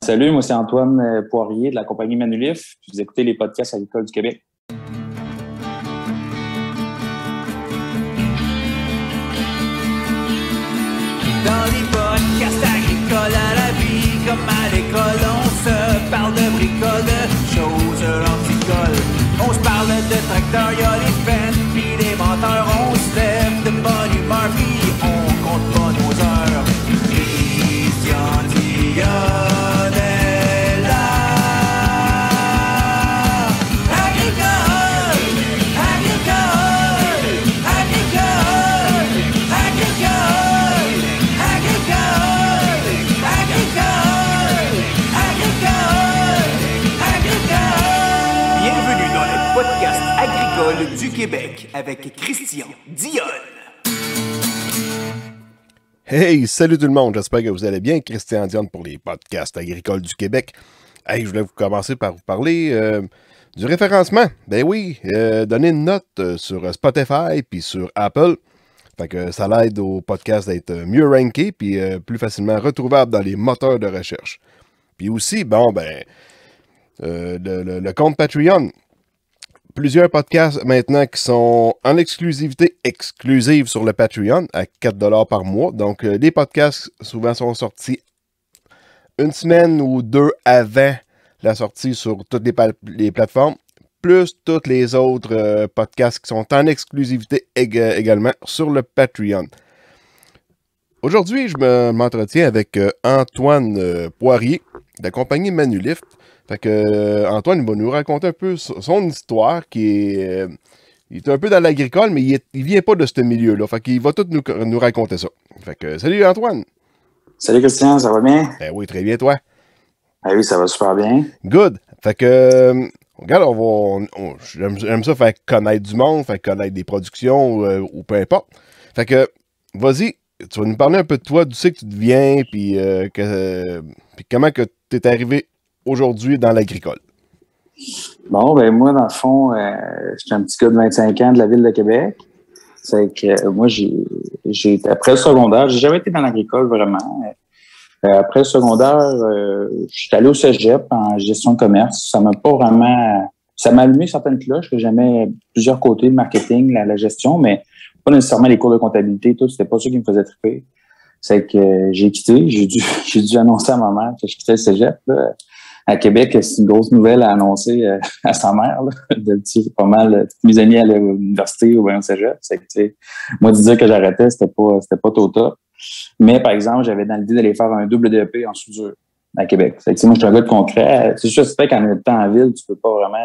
Salut, moi c'est Antoine Poirier de la compagnie Manulif. Vous écoutez les podcasts agricoles du Québec. Dans les podcasts agricoles à la vie, comme à l'école, on se parle de bricoles, de choses anticoles. On se parle de tracteurs, y'a les fans, pis les menteurs. On se lève de bonne humeur, pis on compte pas nos heures. Christian Dionne est là. Agricole, agricole, agricole, agricole, agricole, agricole, agricole, agricole. Bienvenue dans le podcast agricole du Québec avec Christian Dionne. Hey, salut tout le monde, j'espère que vous allez bien. Christian Dionne pour les podcasts agricoles du Québec. Hey, je voulais vous commencer par vous parler du référencement. Ben oui, donner une note sur Spotify puis sur Apple. Fait que ça l'aide au podcast d'être mieux ranké puis plus facilement retrouvable dans les moteurs de recherche. Puis aussi, le compte Patreon. Plusieurs podcasts maintenant qui sont en exclusive sur le Patreon à 4$ par mois. Donc, les podcasts souvent sont sortis une semaine ou deux avant la sortie sur toutes les plateformes, plus tous les autres podcasts qui sont en exclusivité également sur le Patreon. Aujourd'hui, je m'entretiens avec Antoine Poirier de la compagnie Manulif. Fait que Antoine, il va nous raconter un peu son histoire qui est... il est un peu dans l'agricole, mais il vient pas de ce milieu-là. Fait qu'il va tout nous raconter ça. Fait que salut Antoine! Salut Christian, ça va bien? Ben oui, très bien, toi. Ah oui, ça va super bien. Good! Fait que, regarde, j'aime ça faire connaître du monde, faire connaître des productions ou peu importe. Fait que, vas-y, tu vas nous parler un peu de toi, d'où c'est que tu viens, puis comment que tu es arrivé aujourd'hui dans l'agricole. Bon, ben moi, dans le fond, j'étais un petit gars de 25 ans de la ville de Québec. C'est que moi, j'ai été après le secondaire, j'ai jamais été dans l'agricole vraiment. Après le secondaire, je suis allé au cégep en gestion de commerce. Ça m'a pas vraiment... Ça m'a allumé certaines cloches, que j'aimais plusieurs côtés, le marketing, la gestion, mais pas nécessairement les cours de comptabilité, tout. C'était pas ça qui me faisait triper. C'est que j'ai quitté, j'ai dû annoncer à ma mère que je quittais le cégep, là. À Québec, c'est une grosse nouvelle à annoncer à sa mère. Pas mal, tous mes amis allaient à l'université ou bien au cégep. C'est que, moi, de dire que j'arrêtais, c'était pas tôt top. Mais, par exemple, j'avais dans l'idée d'aller faire un double DEP en soudure à Québec. C'est que, moi, je suis un gars de concret. C'est sûr, c'est qu'en étant en ville, tu peux pas vraiment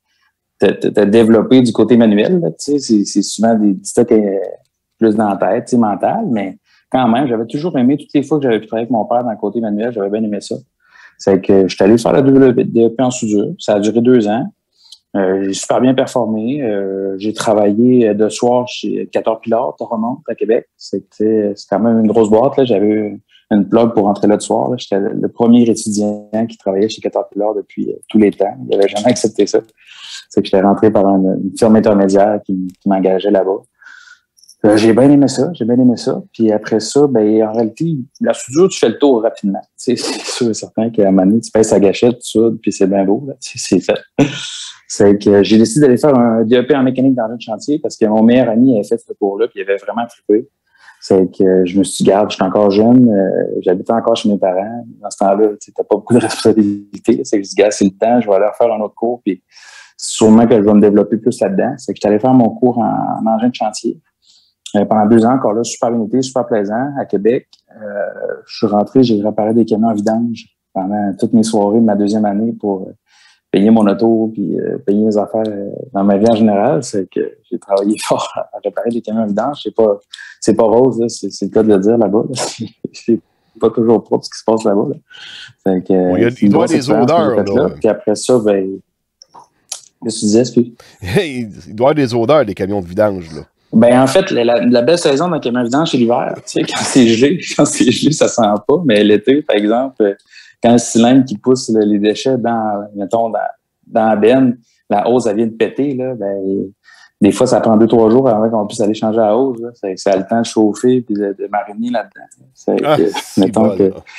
te développer du côté manuel. Là, c'est souvent des stocks plus dans la tête, mental. Mais quand même, j'avais toujours aimé, toutes les fois que j'avais pu travailler avec mon père dans le côté manuel, j'avais bien aimé ça. C'est que je suis allé faire la DEP en soudure. Ça a duré 2 ans. J'ai super bien performé. J'ai travaillé de soir chez Caterpillar, Toromont, à Québec. C'est quand même une grosse boîte. Là. J'avais une plug pour rentrer là de soir. Là. J'étais le premier étudiant qui travaillait chez Caterpillar depuis tous les temps. Il n'avait jamais accepté ça. C'est que j'étais rentré par une firme intermédiaire qui m'engageait là-bas. J'ai bien aimé ça. Puis après ça, ben en réalité, la soudure, tu fais le tour rapidement. C'est sûr et certain qu'à un moment donné, tu pèses ta gâchette, tu soudes, puis c'est bien beau. Là. C'est fait. C'est que j'ai décidé d'aller faire un DEP en mécanique d'engin de chantier parce que mon meilleur ami avait fait ce cours-là, puis il avait vraiment trippé. C'est que je me suis dit, garde, j'étais encore jeune, j'habitais encore chez mes parents. Dans ce temps-là, tu n'as pas beaucoup de responsabilités. C'est que je dis, gars, c'est le temps, je vais aller faire un autre cours, puis sûrement que je vais me développer plus là-dedans. C'est que j'étais allé faire mon cours en engin de chantier. Pendant 2 ans, encore là, super bien été, super plaisant, à Québec. Je suis rentré, j'ai réparé des camions à vidange pendant toutes mes soirées de ma 2e année pour payer mon auto puis payer mes affaires dans ma vie en général. C'est que j'ai travaillé fort à réparer des camions à vidange. C'est pas rose, là, c'est le cas de le dire là-bas. Là. C'est pas toujours propre ce qui se passe là-bas. Là. Fait que, il doit y avoir des odeurs. Là. Puis après ça, ben... Qu'est-ce que tu disais, excuse? Il doit y avoir des odeurs, des camions de vidange, là. Ben en fait, la belle saison d'un camion vidange, c'est l'hiver. Tu sais, quand c'est gelé, ça sent pas. Mais l'été, par exemple, quand le cylindre qui pousse les déchets dans la benne, la hose, elle vient de péter, là, ben, des fois, ça prend 2-3 jours avant qu'on puisse aller changer la hose. Là. Ça a le temps de chauffer puis de mariner là-dedans.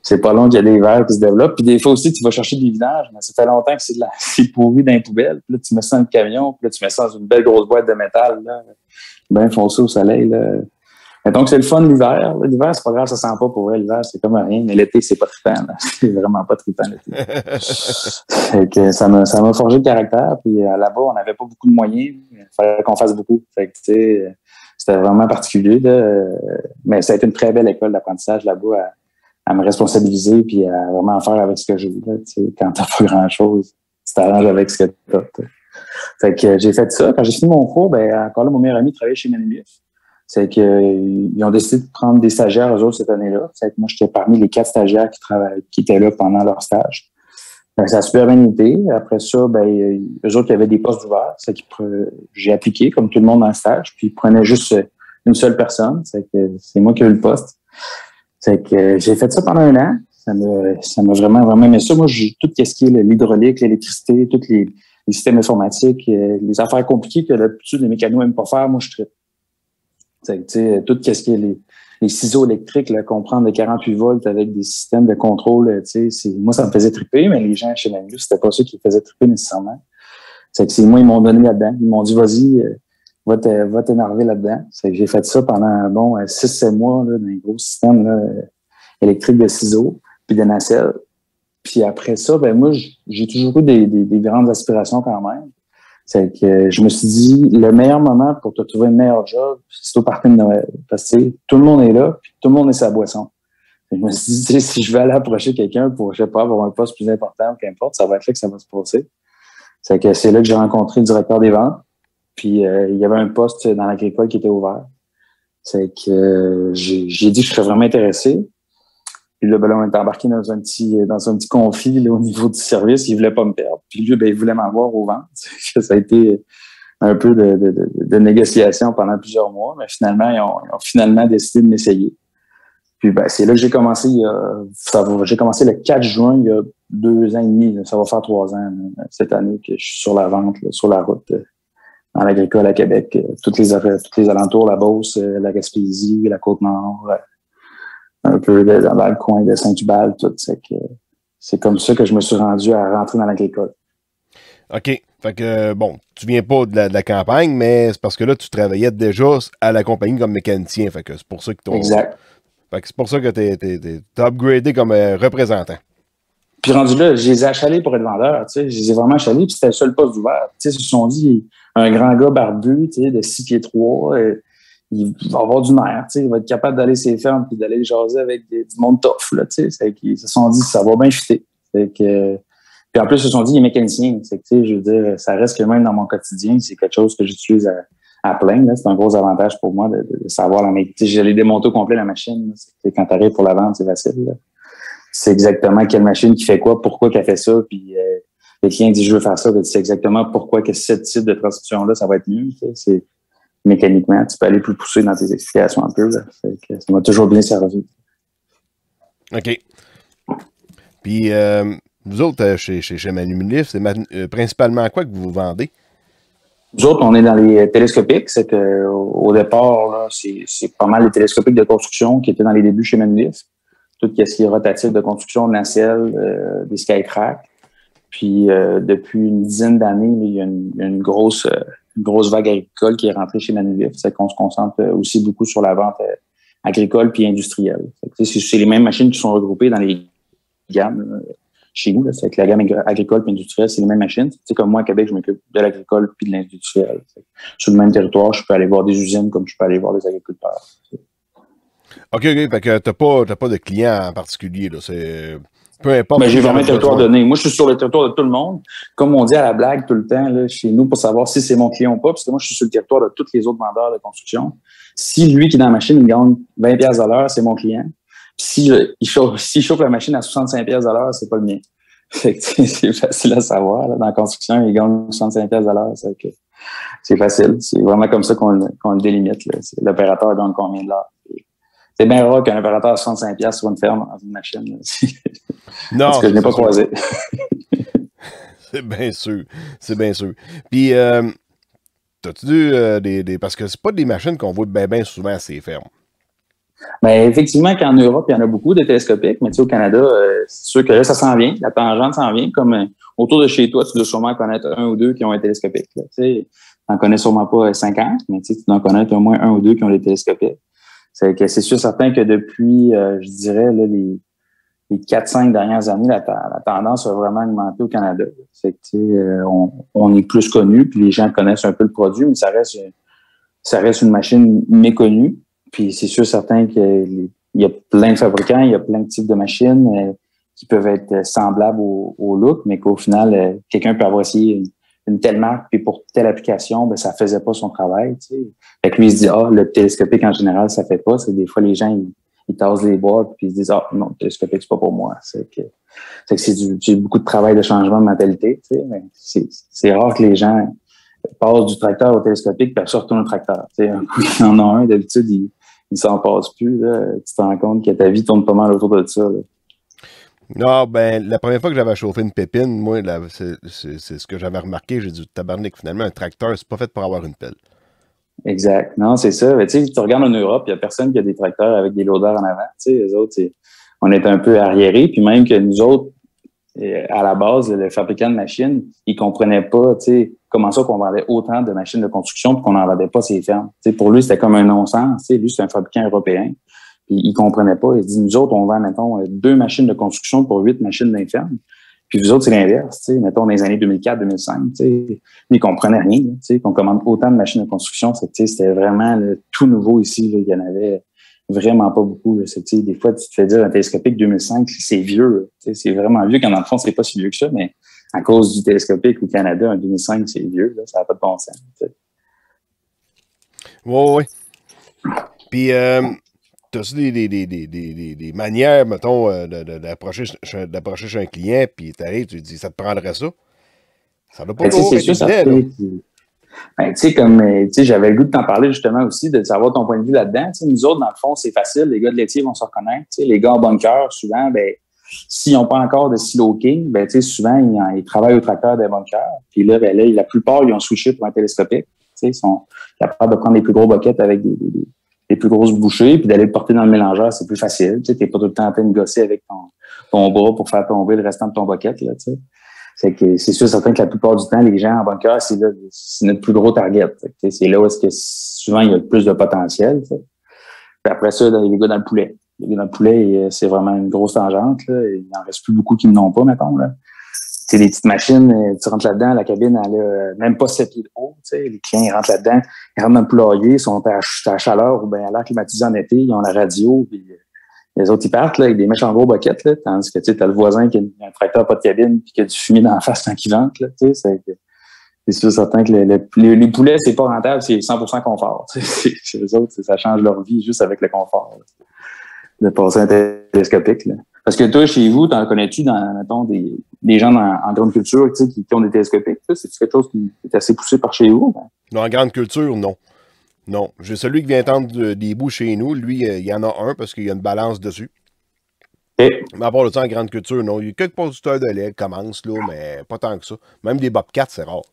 c'est pas long qu'il y a des verres qui se développent. Puis des fois aussi, tu vas chercher des vidanges, mais ça fait longtemps que c'est pourri dans les poubelles. Puis là, tu mets ça dans le camion, puis là, tu mets ça dans une belle grosse boîte de métal, là, bien foncé au soleil, là. Donc, c'est le fun l'hiver. L'hiver, c'est pas grave, ça sent pas pour elle. L'hiver, c'est comme rien. Mais l'été, c'est pas trippant, là. C'est vraiment pas trippant, l'été. Fait que ça m'a forgé le caractère. Puis là-bas, on n'avait pas beaucoup de moyens. Il fallait qu'on fasse beaucoup. Fait que, tu sais, c'était vraiment particulier, là. Mais ça a été une très belle école d'apprentissage là-bas à me responsabiliser puis à vraiment faire avec ce que j'ai. Tu sais, quand t'as pas grand-chose, tu t'arranges avec ce que t'as. Fait que j'ai fait ça. Quand j'ai fini mon cours, ben encore là, mon meilleur ami travaillait chez Manulif. C'est qu'ils ont décidé de prendre des stagiaires, eux autres, cette année-là. C'est que moi, j'étais parmi les 4 stagiaires qui étaient là pendant leur stage. Ben, ça a super bien été. Après ça, ben, eux autres, il y avait des postes ouverts. C'est que j'ai appliqué, comme tout le monde dans le stage, puis ils prenaient juste une seule personne. C'est que c'est moi qui ai eu le poste. C'est que j'ai fait ça pendant 1 an. Ça m'a vraiment, vraiment aimé ça. Moi, j'ai tout ce qui est l'hydraulique, l'électricité, tous les systèmes informatiques, les affaires compliquées que d'habitude les mécanos n'aiment pas faire, moi, je traite. Tu sais, tout ce qui est les ciseaux électriques, là, comprendre de 48 volts avec des systèmes de contrôle, tu sais, moi, ça me faisait triper, mais les gens chez Manulif, c'était pas ça qui me faisait triper nécessairement. C'est que moi, ils m'ont donné là-dedans. Ils m'ont dit, vas-y, va t'énerver là-dedans. C'est que j'ai fait ça pendant, 6-7 mois, là, dans les gros systèmes, là, électriques de ciseaux, puis de nacelles. Puis après ça, ben, moi, j'ai toujours eu des grandes aspirations quand même. C'est que je me suis dit, le meilleur moment pour te trouver un meilleur job, c'est au party de Noël. Parce que tout le monde est là, puis tout le monde est sa boisson. Et je me suis dit, si je vais aller approcher quelqu'un pour, je sais pas, avoir un poste plus important, qu'importe, ça va être là que ça va se passer. C'est là que j'ai rencontré le directeur des ventes. Puis il y avait un poste dans l'agricole qui était ouvert. C'est que j'ai dit que je serais vraiment intéressé. Puis là, ben là, on était embarqué dans un petit conflit là, au niveau du service. Il voulait pas me perdre. Puis lui, ben, il voulait m'avoir au ventes. Ça a été un peu de négociation pendant plusieurs mois. Mais finalement, ils ont finalement décidé de m'essayer. Puis ben, c'est là que j'ai commencé. J'ai commencé le 4 juin, il y a 2 ans et demi. Là, ça va faire 3 ans là, cette année que je suis sur la vente, là, sur la route, dans l'agricole à Québec. Tous les alentours, la Beauce, la Gaspésie, la Côte-Nord. Un peu dans le coin de Saint-Hubal, tout. C'est comme ça que je me suis rendu à rentrer dans l'agricole. OK. Fait que, bon, tu viens pas de la campagne, mais c'est parce que là, tu travaillais déjà à la compagnie comme mécanicien. Fait que c'est pour ça que Exact. Fait que c'est pour ça que t'as upgradé comme représentant. Puis rendu là, je les ai achalés pour être vendeur, tu sais. Je les ai vraiment achalés, puis c'était le seul poste ouvert. Tu sais, ils se sont dit, un grand gars barbu, tu sais, de 6 pieds 3, il va avoir du nerf, tu sais, il va être capable d'aller ses fermes puis d'aller jaser avec du monde tough, là, tu sais. C'est qu'ils se sont dit, ça va bien chuter. Puis en plus, ils se sont dit, il est mécanicien. C'est que, tu sais, je veux dire, ça reste que même dans mon quotidien, c'est quelque chose que j'utilise à plein, là. C'est un gros avantage pour moi de savoir la machine. Tu sais, j'allais démonter au complet la machine. Quand tu arrives pour la vente, c'est facile, là. C'est exactement quelle machine qui fait quoi, pourquoi qu'elle fait ça, puis le client dit, je veux faire ça, ben, c'est exactement pourquoi que ce type de transmission-là, ça va être mieux, tu sais. C'est mécaniquement, tu peux aller plus pousser dans tes explications un peu. Là. Fait que ça m'a toujours bien servi. OK. Puis, vous autres, chez Manulif, c'est principalement quoi que vous vendez? Nous autres, on est dans les télescopiques. C'est que, au départ, là, c'est pas mal les télescopiques de construction qui étaient dans les débuts chez Manulif. Tout ce qui est rotatif de construction, de nacelle, des skytracks. Puis, depuis une dizaine d'années, il y a une grosse vague agricole qui est rentrée chez Manulif. C'est qu'on se concentre aussi beaucoup sur la vente agricole puis industrielle. C'est les mêmes machines qui sont regroupées dans les gammes chez nous. C'est que la gamme agricole puis industrielle, c'est les mêmes machines. C'est comme moi, à Québec, je m'occupe de l'agricole puis de l'industriel. Sur le même territoire, je peux aller voir des usines comme je peux aller voir des agriculteurs. OK. Fait que t'as pas de clients en particulier, là. C'est... Peu importe. Mais j'ai vraiment un territoire donné. Moi, je suis sur le territoire de tout le monde. Comme on dit à la blague tout le temps, là, chez nous, pour savoir si c'est mon client ou pas, parce que moi, je suis sur le territoire de tous les autres vendeurs de construction. Si lui qui est dans la machine, il gagne 20$ à l'heure, c'est mon client. Puis s'il chauffe la machine à 65$ à l'heure, c'est pas le mien. C'est facile à savoir. Là. Dans la construction, il gagne 65$ à l'heure. C'est facile. C'est vraiment comme ça qu'on le délimite. Là. L'opérateur gagne combien de l'heure? C'est bien rare qu'un opérateur à 65$ sur une ferme dans une machine. Non. Parce que je n'ai pas croisé. C'est bien sûr. C'est bien sûr. Puis, t'as-tu parce que c'est pas des machines qu'on voit bien souvent à ces fermes. Ben, effectivement qu'en Europe, il y en a beaucoup de télescopiques, mais tu sais, au Canada, c'est sûr que là, ça s'en vient. La tangente s'en vient. Comme autour de chez toi, tu dois sûrement connaître un ou deux qui ont un télescopique. Tu sais, t'en connais sûrement pas 50, mais tu sais, tu dois en connaître au moins un ou deux qui ont des télescopiques. C'est sûr certain que depuis, je dirais, là, les 4-5 dernières années, la tendance a vraiment augmenté au Canada. C'est que, tu sais, on est plus connu, puis les gens connaissent un peu le produit, mais ça reste une machine méconnue. Puis c'est sûr certain qu'il y a plein de fabricants, il y a plein de types de machines qui peuvent être semblables au look, mais qu'au final, quelqu'un peut avoir essayé une telle marque, puis pour telle application, ben ça faisait pas son travail. Tu sais. Fait que lui, il se dit, le télescopique en général, ça fait pas. C'est des fois, les gens, ils tassent les boîtes, puis ils se disent, non, le télescopique, c'est pas pour moi. C'est beaucoup de travail de changement de mentalité. Tu sais, mais c'est rare que les gens passent du tracteur au télescopique, puis après retournent au tracteur. Tu sais, un coup, il y en a un, d'habitude, il s'en passe plus. Là. Tu te rends compte que ta vie tourne pas mal autour de ça. Là. Non, ben, la première fois que j'avais chauffé une pépine, moi, c'est ce que j'avais remarqué. J'ai dit, tabarnak, finalement, un tracteur, c'est pas fait pour avoir une pelle. Exact. Non, c'est ça. Tu sais, tu regardes en Europe, il y a personne qui a des tracteurs avec des loaders en avant. Tu sais, les autres, on est un peu arriérés. Puis même que nous autres, à la base, le fabricant de machines, ils comprenaient pas, tu sais, comment ça qu'on vendait autant de machines de construction puis qu'on n'en vendait pas ces fermes. Tu sais, pour lui, c'était comme un non-sens. Tu sais, lui, c'est un fabricant européen. Puis il comprenait pas. Il se dit, nous autres, on vend, mettons, 2 machines de construction pour 8 machines d'inferme. Puis vous autres, c'est l'inverse. Tu sais, mettons, dans les années 2004-2005, tu sais, ils comprenaient rien. Tu sais, qu'on commande autant de machines de construction. Tu sais, c'était vraiment tout nouveau ici. Là. Il y en avait vraiment pas beaucoup. Là. Tu sais, des fois, tu te fais dire un télescopique 2005, c'est vieux. Tu sais, c'est vraiment vieux quand dans le fond, c'est pas si vieux que ça, mais à cause du télescopique au Canada, un 2005, c'est vieux. Là, ça n'a pas de bon sens. Tu sais. Oui. Puis, t'as-tu des manières, mettons, d'approcher chez un client, puis t'arrives, tu dis, ça te prendrait ça? Ça doit pas c'est sûr, ça fait. Ben, tu sais, comme, tu sais, j'avais le goût de t'en parler justement aussi, de savoir ton point de vue là-dedans. Tu sais, nous autres, dans le fond, c'est facile. Les gars de laitier vont se reconnaître. Tu sais, les gars en bunker, souvent, ben, s'ils n'ont pas encore de silo king, ben, tu sais, souvent, ils travaillent au tracteur des bunkers. Puis là, ben, la plupart, ils ont switché pour un télescopique. Tu sais, ils sont capables de prendre les plus gros buckets avec des plus grosses bouchées, puis d'aller le porter dans le mélangeur, c'est plus facile. Tu sais, t'es pas tout le temps en train de gosser avec ton bras pour faire tomber le restant de ton bucket, là, tu sais. C'est sûr, certain que la plupart du temps, les gens en bunker, c'est notre plus gros target. C'est là où est-ce que souvent il y a le plus de potentiel. T'sais. Puis après ça, les gars dans le poulet. Les gars dans le poulet, c'est vraiment une grosse tangente. Là. Il n'en reste plus beaucoup qui n'en ont pas, mettons. Là. C'est des petites machines, tu rentres là-dedans, la cabine, elle a même pas 7 pieds de haut. T'sais. Les clients, ils rentrent là-dedans, ils rentrent dans le poulailler, ils sont à chaleur ou bien à l'air climatisé en été, ils ont la radio, puis les autres, ils partent là, avec des méchants gros buckets, là, tandis que tu as le voisin qui a un tracteur pas de cabine puis qui a du fumier dans la face quand il vente. Là, c'est sûr certain que les poulets, c'est pas rentable, c'est 100% confort. Chez les autres, ça change leur vie juste avec le confort là, de passer un télescopique. Là. Parce que toi, chez vous, t'en connais-tu mettons, des gens en grande culture qui ont des télescopiques? C'est quelque chose qui est assez poussé par chez vous? Ben? Non, en grande culture, non. Non. J'ai celui qui vient tendre des bouts chez nous. Lui, il y en a un parce qu'il y a une balance dessus. Okay. Mais à part de ça, en grande culture, non. Il y a quelques producteurs de lait qui commencent, là, mais pas tant que ça. Même des Bobcats, c'est rare.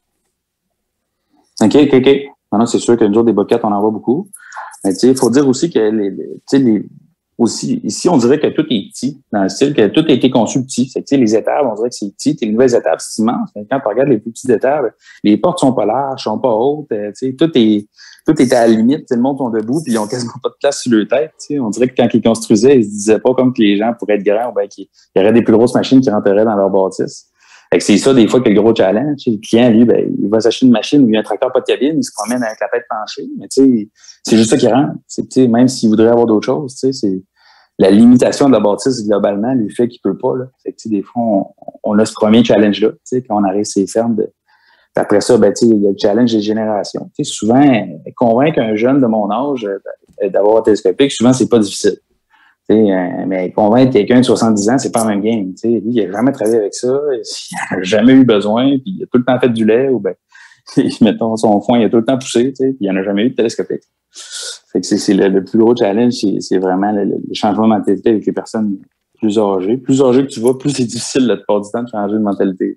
OK. Maintenant, c'est sûr que nous autres, des Bobcats, on en voit beaucoup. Mais tu sais, il faut dire aussi que aussi, ici, on dirait que tout est petit, dans le style que tout a été conçu petit. C'est que, les étables, on dirait que c'est petit. Les nouvelles étables, c'est immense. Mais quand tu regardes les plus petites étables, les portes sont pas larges, sont pas hautes. Tout était à la limite. Le monde sont debout puis ils ont quasiment pas de place sur leur tête. T'sais. On dirait que quand ils construisaient, ils se disaient pas comme que les gens pourraient être grands ou bien qu'il y aurait des plus grosses machines qui rentreraient dans leur bâtisse. Fait que c'est ça, des fois, que le gros challenge. Le client, lui, ben, il va s'acheter une machine ou il y a un tracteur pas de cabine, il se promène avec la tête penchée. Mais c'est juste ça qui rentre. Même s'il voudrait avoir d'autres choses, c'est la limitation de la bâtisse globalement lui fait qu'il peut pas. Là. Fait que, des fois, on a ce premier challenge-là, quand on arrive ces fermes de. Puis après ça, ben, il y a le challenge des générations. Souvent, convaincre un jeune de mon âge d'avoir un télescopique, souvent, c'est pas difficile. Mais convaincre quelqu'un de 70 ans, c'est pas la même game. Lui, il n'a jamais travaillé avec ça, il n'a jamais eu besoin, puis il a tout le temps fait du lait, ou ben, mettons, son foin, il a tout le temps poussé, puis il n'en a jamais eu de télescopique. Fait que c'est le plus gros challenge, c'est vraiment le changement de mentalité avec les personnes plus âgées. Plus âgées que tu vas, plus c'est difficile, la plupart du temps, de changer de mentalité.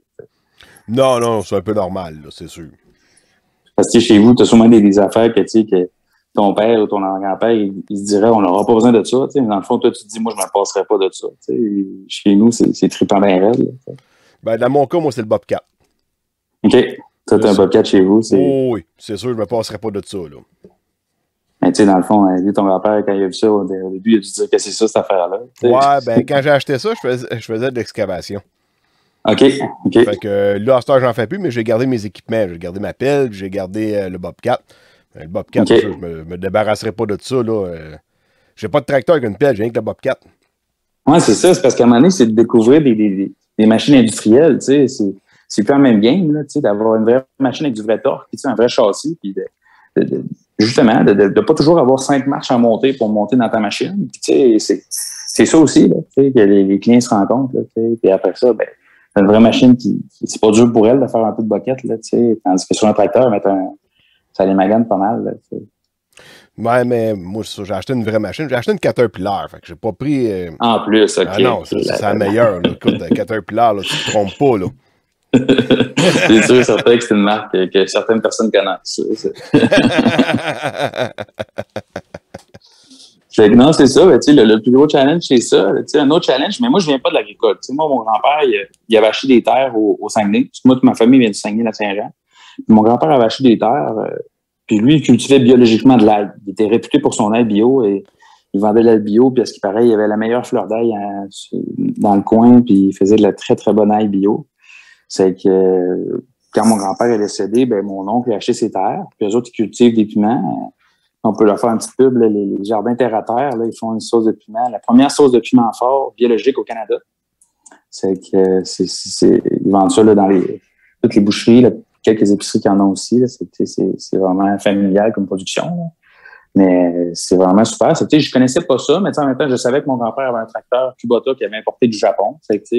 Non, c'est un peu normal, là, c'est sûr. Parce que chez vous, tu as sûrement des affaires que ton père ou ton grand-père, il se dirait, on n'aura pas besoin de ça. Mais dans le fond, toi, tu te dis, moi, je ne me passerai pas de ça. Chez nous, c'est trippant bien raide. Ben, dans mon cas, moi, c'est le Bobcat. OK. Ça, t'as un Bobcat chez vous. Oh, oui, c'est sûr, je ne me passerai pas de ça. Là. Mais tu sais, dans le fond, lui, ton grand-père, quand il a vu ça, au début, il a dû dire que c'est ça, cette affaire-là. Ouais, ben, quand j'ai acheté ça, je faisais de l'excavation. OK. Fait que là, à ce temps, j'en fais plus, mais j'ai gardé mes équipements. J'ai gardé ma pelle, j'ai gardé le Bobcat. Le Bobcat, okay. Ça, je me débarrasserai pas de ça. J'ai pas de tracteur avec une pelle, j'ai rien que le Bobcat. Ouais, c'est ça. C'est parce qu'à un moment donné, c'est de découvrir des machines industrielles. Tu sais, c'est plus la même game, là, tu sais, d'avoir une vraie machine avec du vrai torque, puis, tu sais, un vrai châssis, puis justement, de pas toujours avoir 5 marches à monter pour monter dans ta machine. Puis, tu sais, c'est ça aussi, là, tu sais, que les clients se rencontrent, là, tu sais, puis après ça, ben, une vraie machine qui c'est pas dur pour elle de faire un peu de boquette, là, tu sais, tandis que sur un tracteur, ça les magane pas mal, là, tu sais. Ouais, mais moi, j'ai acheté une vraie machine. J'ai acheté une Caterpillar, fait que j'ai pas pris... En plus, OK. Ah non, c'est la meilleure, là. Écoute, Caterpillar, là, tu te trompes pas, là. C'est sûr, certain que c'est une marque que certaines personnes connaissent. Non, c'est ça. Ben, le plus gros challenge, c'est ça. Un autre challenge, mais moi, je viens pas de l'agricole. Moi, mon grand-père, il avait acheté des terres au Saguenay. Moi, toute ma famille vient du Saguenay-Lac-Saint-Jean. Mon grand-père avait acheté des terres, puis lui, il cultivait biologiquement de l'ail. Il était réputé pour son ail bio et il vendait de l'ail bio, puis à ce qui paraît, il avait la meilleure fleur d'ail dans le coin, puis il faisait de la très, très bonne ail bio. C'est que quand mon grand-père est décédé, ben mon oncle a acheté ses terres, puis eux autres, ils cultivent des piments. On peut leur faire un petit pub, là, les jardins terre à terre, là, ils font une sauce de piment. La première sauce de piment fort biologique au Canada. C'est que ils vendent ça là, dans toutes les boucheries, là, quelques épiceries qui en ont aussi. Là, c'est vraiment familial comme production. Là. Mais c'est vraiment super. Je connaissais pas ça, mais en même temps, je savais que mon grand-père avait un tracteur Kubota qui avait importé du Japon.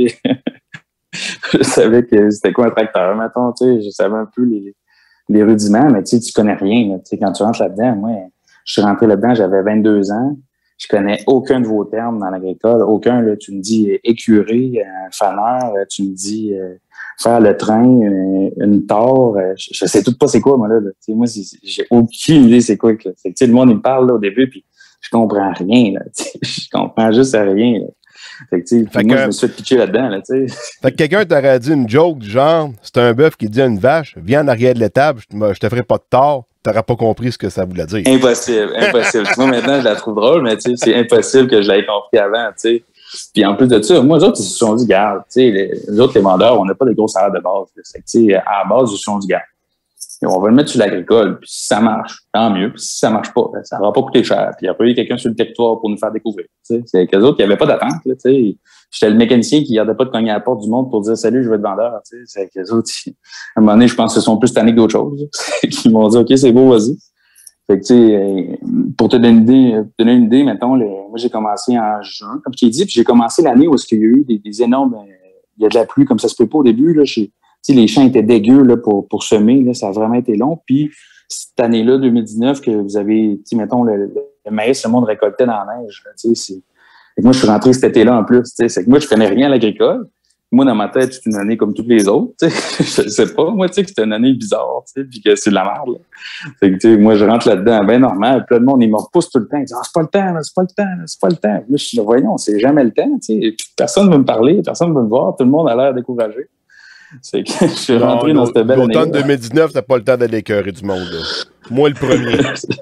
Je savais que c'était quoi un tracteur, mettons, je savais un peu les rudiments, mais tu connais rien, là, quand tu rentres là-dedans. Moi, je suis rentré là-dedans, j'avais 22 ans, je connais aucun de vos termes dans l'agricole, aucun, là, tu me dis écurer, faneur, tu me dis faire le train, une tore, je sais tout pas c'est quoi, moi, là. Moi, j'ai aucune idée c'est quoi, là. Le monde, il me parle, là, au début, puis je comprends rien, là, je comprends juste rien, là. Fait que, moi, je me suis pitché là-dedans, là, tu sais. Fait que quelqu'un t'aurait dit une joke du genre, c'est un bœuf qui dit à une vache, viens en arrière de l'étable, je te ferai pas de tort, t'aurais pas compris ce que ça voulait dire. Impossible. Moi, maintenant, je la trouve drôle, mais tu sais, c'est impossible que je l'avais compris avant, tu sais. Puis en plus de ça, moi, eux autres, ils se sont dit, garde, tu sais, les autres, les vendeurs, on n'a pas de gros salaires de base. Tu sais, à la base, ils se sont dit, garde. On va le mettre sur l'agricole, puis si ça marche, tant mieux. Puis si ça marche pas, ça va pas coûter cher. Puis après, il y a quelqu'un sur le territoire pour nous faire découvrir. Tu sais, c'est qu'eux autres, il n'y avait pas d'attente. Tu sais, j'étais le mécanicien qui n'arrêtait pas de cogner à la porte du monde pour dire salut, je veux être vendeur. Tu sais, c'est qu'eux autres, à un moment donné, je pense qu'ils sont plus tannés que d'autres choses. Ils m'ont dit OK, c'est beau, vas-y. Fait que tu sais, pour te donner une idée, mettons, moi j'ai commencé en juin, comme je t'ai dit, puis j'ai commencé l'année où il y a eu des énormes, il y a de la pluie comme ça se peut pas au début là. Les champs étaient dégueux là, pour semer, là, ça a vraiment été long. Puis cette année-là, 2019, que vous avez, mettons, le maïs, le monde récoltait dans la neige. Là, et moi, je suis rentré cet été-là en plus. C'est que moi, je connais rien à l'agricole. Moi, dans ma tête, c'est une année comme toutes les autres. Je sais pas, moi, que c'est une année bizarre, puis que c'est de la merde. Là. Fait que, moi, je rentre là-dedans, bien normal. Puis là, le monde, il me repousse tout le temps. Il dit c'est pas le temps, là, c'est pas le temps, là, c'est pas le temps. Moi, je suis là, voyons, c'est jamais le temps. Puis personne ne veut me parler, personne ne veut me voir, tout le monde a l'air découragé. C'est que je suis rentré dans cette belle année. L'automne 2019, t'as pas le temps d'aller écœurer du monde. Là. Moi, le premier.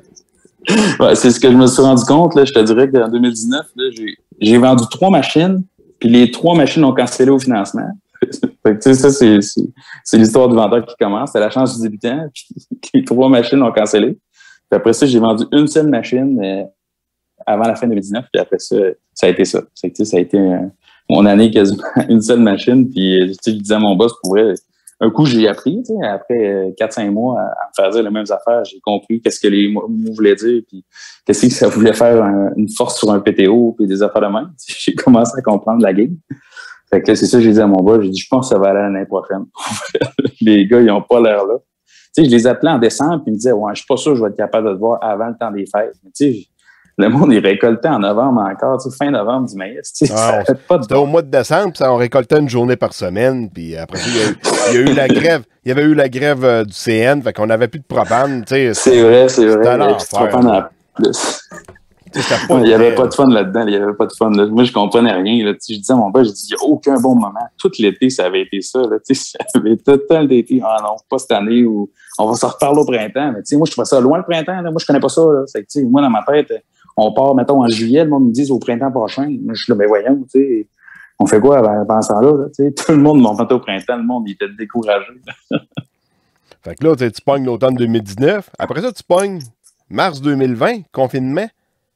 Ouais, c'est ce que je me suis rendu compte. Là. Je te dirais qu'en 2019, là, j'ai vendu 3 machines, puis les 3 machines ont cancellé au financement. Fait que, ça, c'est l'histoire du vendeur qui commence. C'est la chance du débutant, puis les 3 machines ont cancellé. Puis après ça, j'ai vendu une seule machine avant la fin de 2019, puis après ça, ça a été ça. Ça a été mon année quasiment une seule machine, puis je disais à mon boss, pour vrai, un coup, j'ai appris, après 4-5 mois à me faire dire les mêmes affaires, j'ai compris qu'est-ce que les mots voulaient dire, puis qu'est-ce que ça voulait faire une force sur un PTO, puis des affaires de même. J'ai commencé à comprendre la game. Fait que c'est ça que j'ai dit à mon boss, j'ai dit, je pense que ça va aller l'année prochaine. Les gars, ils n'ont pas l'air là. Je les appelais en décembre, puis ils me disaient, ouais, je suis pas sûr que je vais être capable de te voir avant le temps des fêtes. Mais le monde, il récoltait en novembre encore, tu sais, fin novembre du maïs. Tu sais, ça n'arrête pas de C'était au mois de décembre, puis on récoltait une journée par semaine, puis après ça, il y a eu la grève. Il y avait eu la grève du CN, fait qu'on n'avait plus de propane. Tu sais, c'est vrai. Il y avait propane en plus. Il n'y avait pas de fun là-dedans. Il n'y avait pas de fun. Là. Moi, je comprenais rien. Là. Je disais à mon père, il n'y a aucun bon moment. Tout l'été, ça avait été ça. Là. Ça avait tout le temps été. Ah non, pas cette année où on va se reparler au printemps. Mais moi, je trouvais ça loin le printemps. Là. Moi, je connais pas ça. Là. Que, moi, dans ma tête, on part, mettons, en juillet. Le monde me dit au printemps prochain. Moi, je suis là, mais voyons, on fait quoi pendant ce temps-là? Là, tout le monde montait au printemps. Le monde, il était découragé. Fait que là, tu pognes l'automne 2019. Après ça, tu pognes mars 2020, confinement.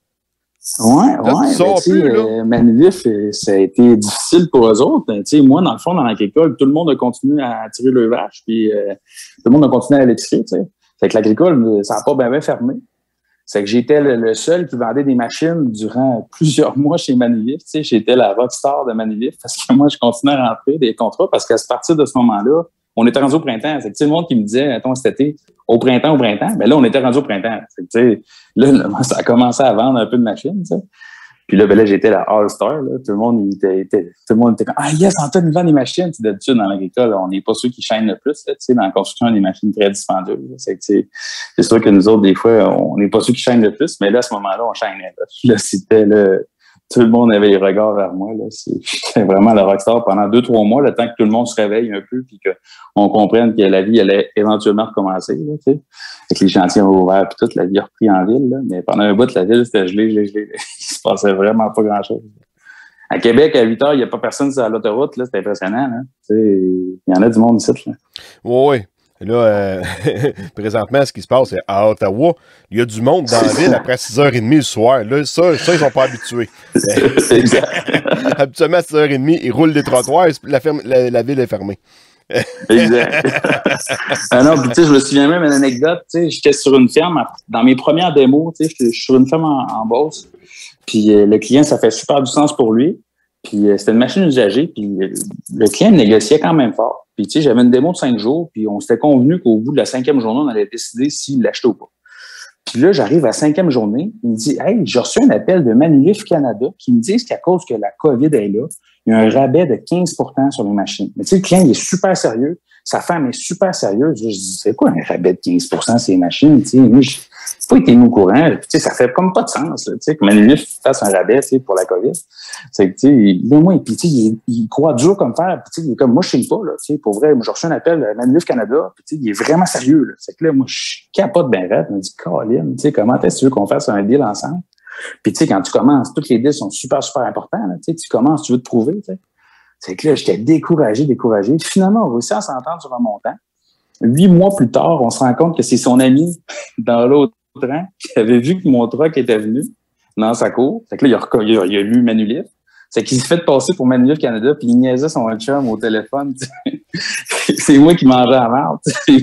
Ouais, Manivif, ça a été difficile pour eux autres. Moi, dans le fond, dans l'agricole, tout le monde a continué à tirer le vache, puis tout le monde a continué à l'électrifier. Fait que l'agricole, ça n'a pas bien fermé. C'est que j'étais le seul qui vendait des machines durant plusieurs mois chez Manivif. J'étais la rockstar de Manivif parce que moi, je continuais à rentrer des contrats parce qu'à partir de ce moment-là, on était rendu au printemps. C'est que, le monde qui me disait, attends, cet été, au printemps, ben là, on était rendu au printemps. C'est que, là, ça a commencé à vendre un peu de machines. T'sais. Puis là, j'étais la All-Star. Là. Tout le monde était comme, ah yes, Antoine, il vend des machines. D'habitude, dans l'agricole, on n'est pas ceux qui chaînent le plus. Là, dans la construction, des machines très dispendieuses. C'est sûr que nous autres, des fois, on n'est pas ceux qui chaînent le plus, mais là, à ce moment-là, on chaînait. Là, c'était là. Tout le monde avait les regards vers moi. J'étais vraiment le rockstar pendant 2-3 mois, le temps que tout le monde se réveille un peu puis qu'on comprenne que la vie allait éventuellement recommencer. Là, avec les chantiers ouverts puis toute la vie a repris en ville. Là. Mais pendant un bout, la ville, c'était gelé. Il se passait vraiment pas grand-chose. À Québec, à 8 heures, il n'y a pas personne sur l'autoroute. Là, c'était impressionnant. Hein? Il y en a du monde ici. Là. Oui. Là, présentement, ce qui se passe, c'est à Ottawa, il y a du monde dans la ville après 6h30 le soir. Là, ça ils sont pas habitués. Habituellement, à 6h30, ils roulent des trottoirs, la ville est fermée. Exact. Non, puis je me souviens même d'une anecdote, j'étais sur une ferme, dans mes premières démos, je suis sur une ferme en Beauce, puis le client, ça fait super du sens pour lui. Puis c'était une machine usagée, puis le client négociait quand même fort. Puis j'avais une démo de 5 jours, puis on s'était convenu qu'au bout de la 5e journée, on allait décider s'il l'achetait ou pas. Puis là, j'arrive à la 5e journée, il me dit « Hey, j'ai reçu un appel de Manivif Canada qui me disent qu'à cause que la COVID est là, il y a un rabais de 15% sur les machines. » Mais le client, il est super sérieux. Sa femme est super sérieuse. Je dis, c'est quoi un rabais de 15% sur les machines? Moi, je n'ai pas été au courant. Ça fait comme pas de sens là, que Manivif fasse un rabais pour la COVID. C'est que, il croit dur comme fer. Il est comme, moi, je ne sais pas. Là, pour vrai, moi, j'ai reçu un appel à Manivif Canada. Il est vraiment sérieux. Là. C'est que là, moi, je capote bien raide. Je me dis, Colin, comment est-ce que tu veux qu'on fasse un deal ensemble? Puis, quand tu commences, toutes les deals sont super, super importants. Là, tu commences, tu veux te prouver. C'est que là, j'étais découragé. Finalement, on réussit à s'entendre sur un montant. 8 mois plus tard, on se rend compte que c'est son ami dans l'autre rang qui avait vu que mon truck était venu dans sa cour. Fait que là, il a lu Manivif. C'est qu'il s'est fait passer pour Manivif Canada, puis il niaisait son chum au téléphone. C'est moi qui mangeais la merde.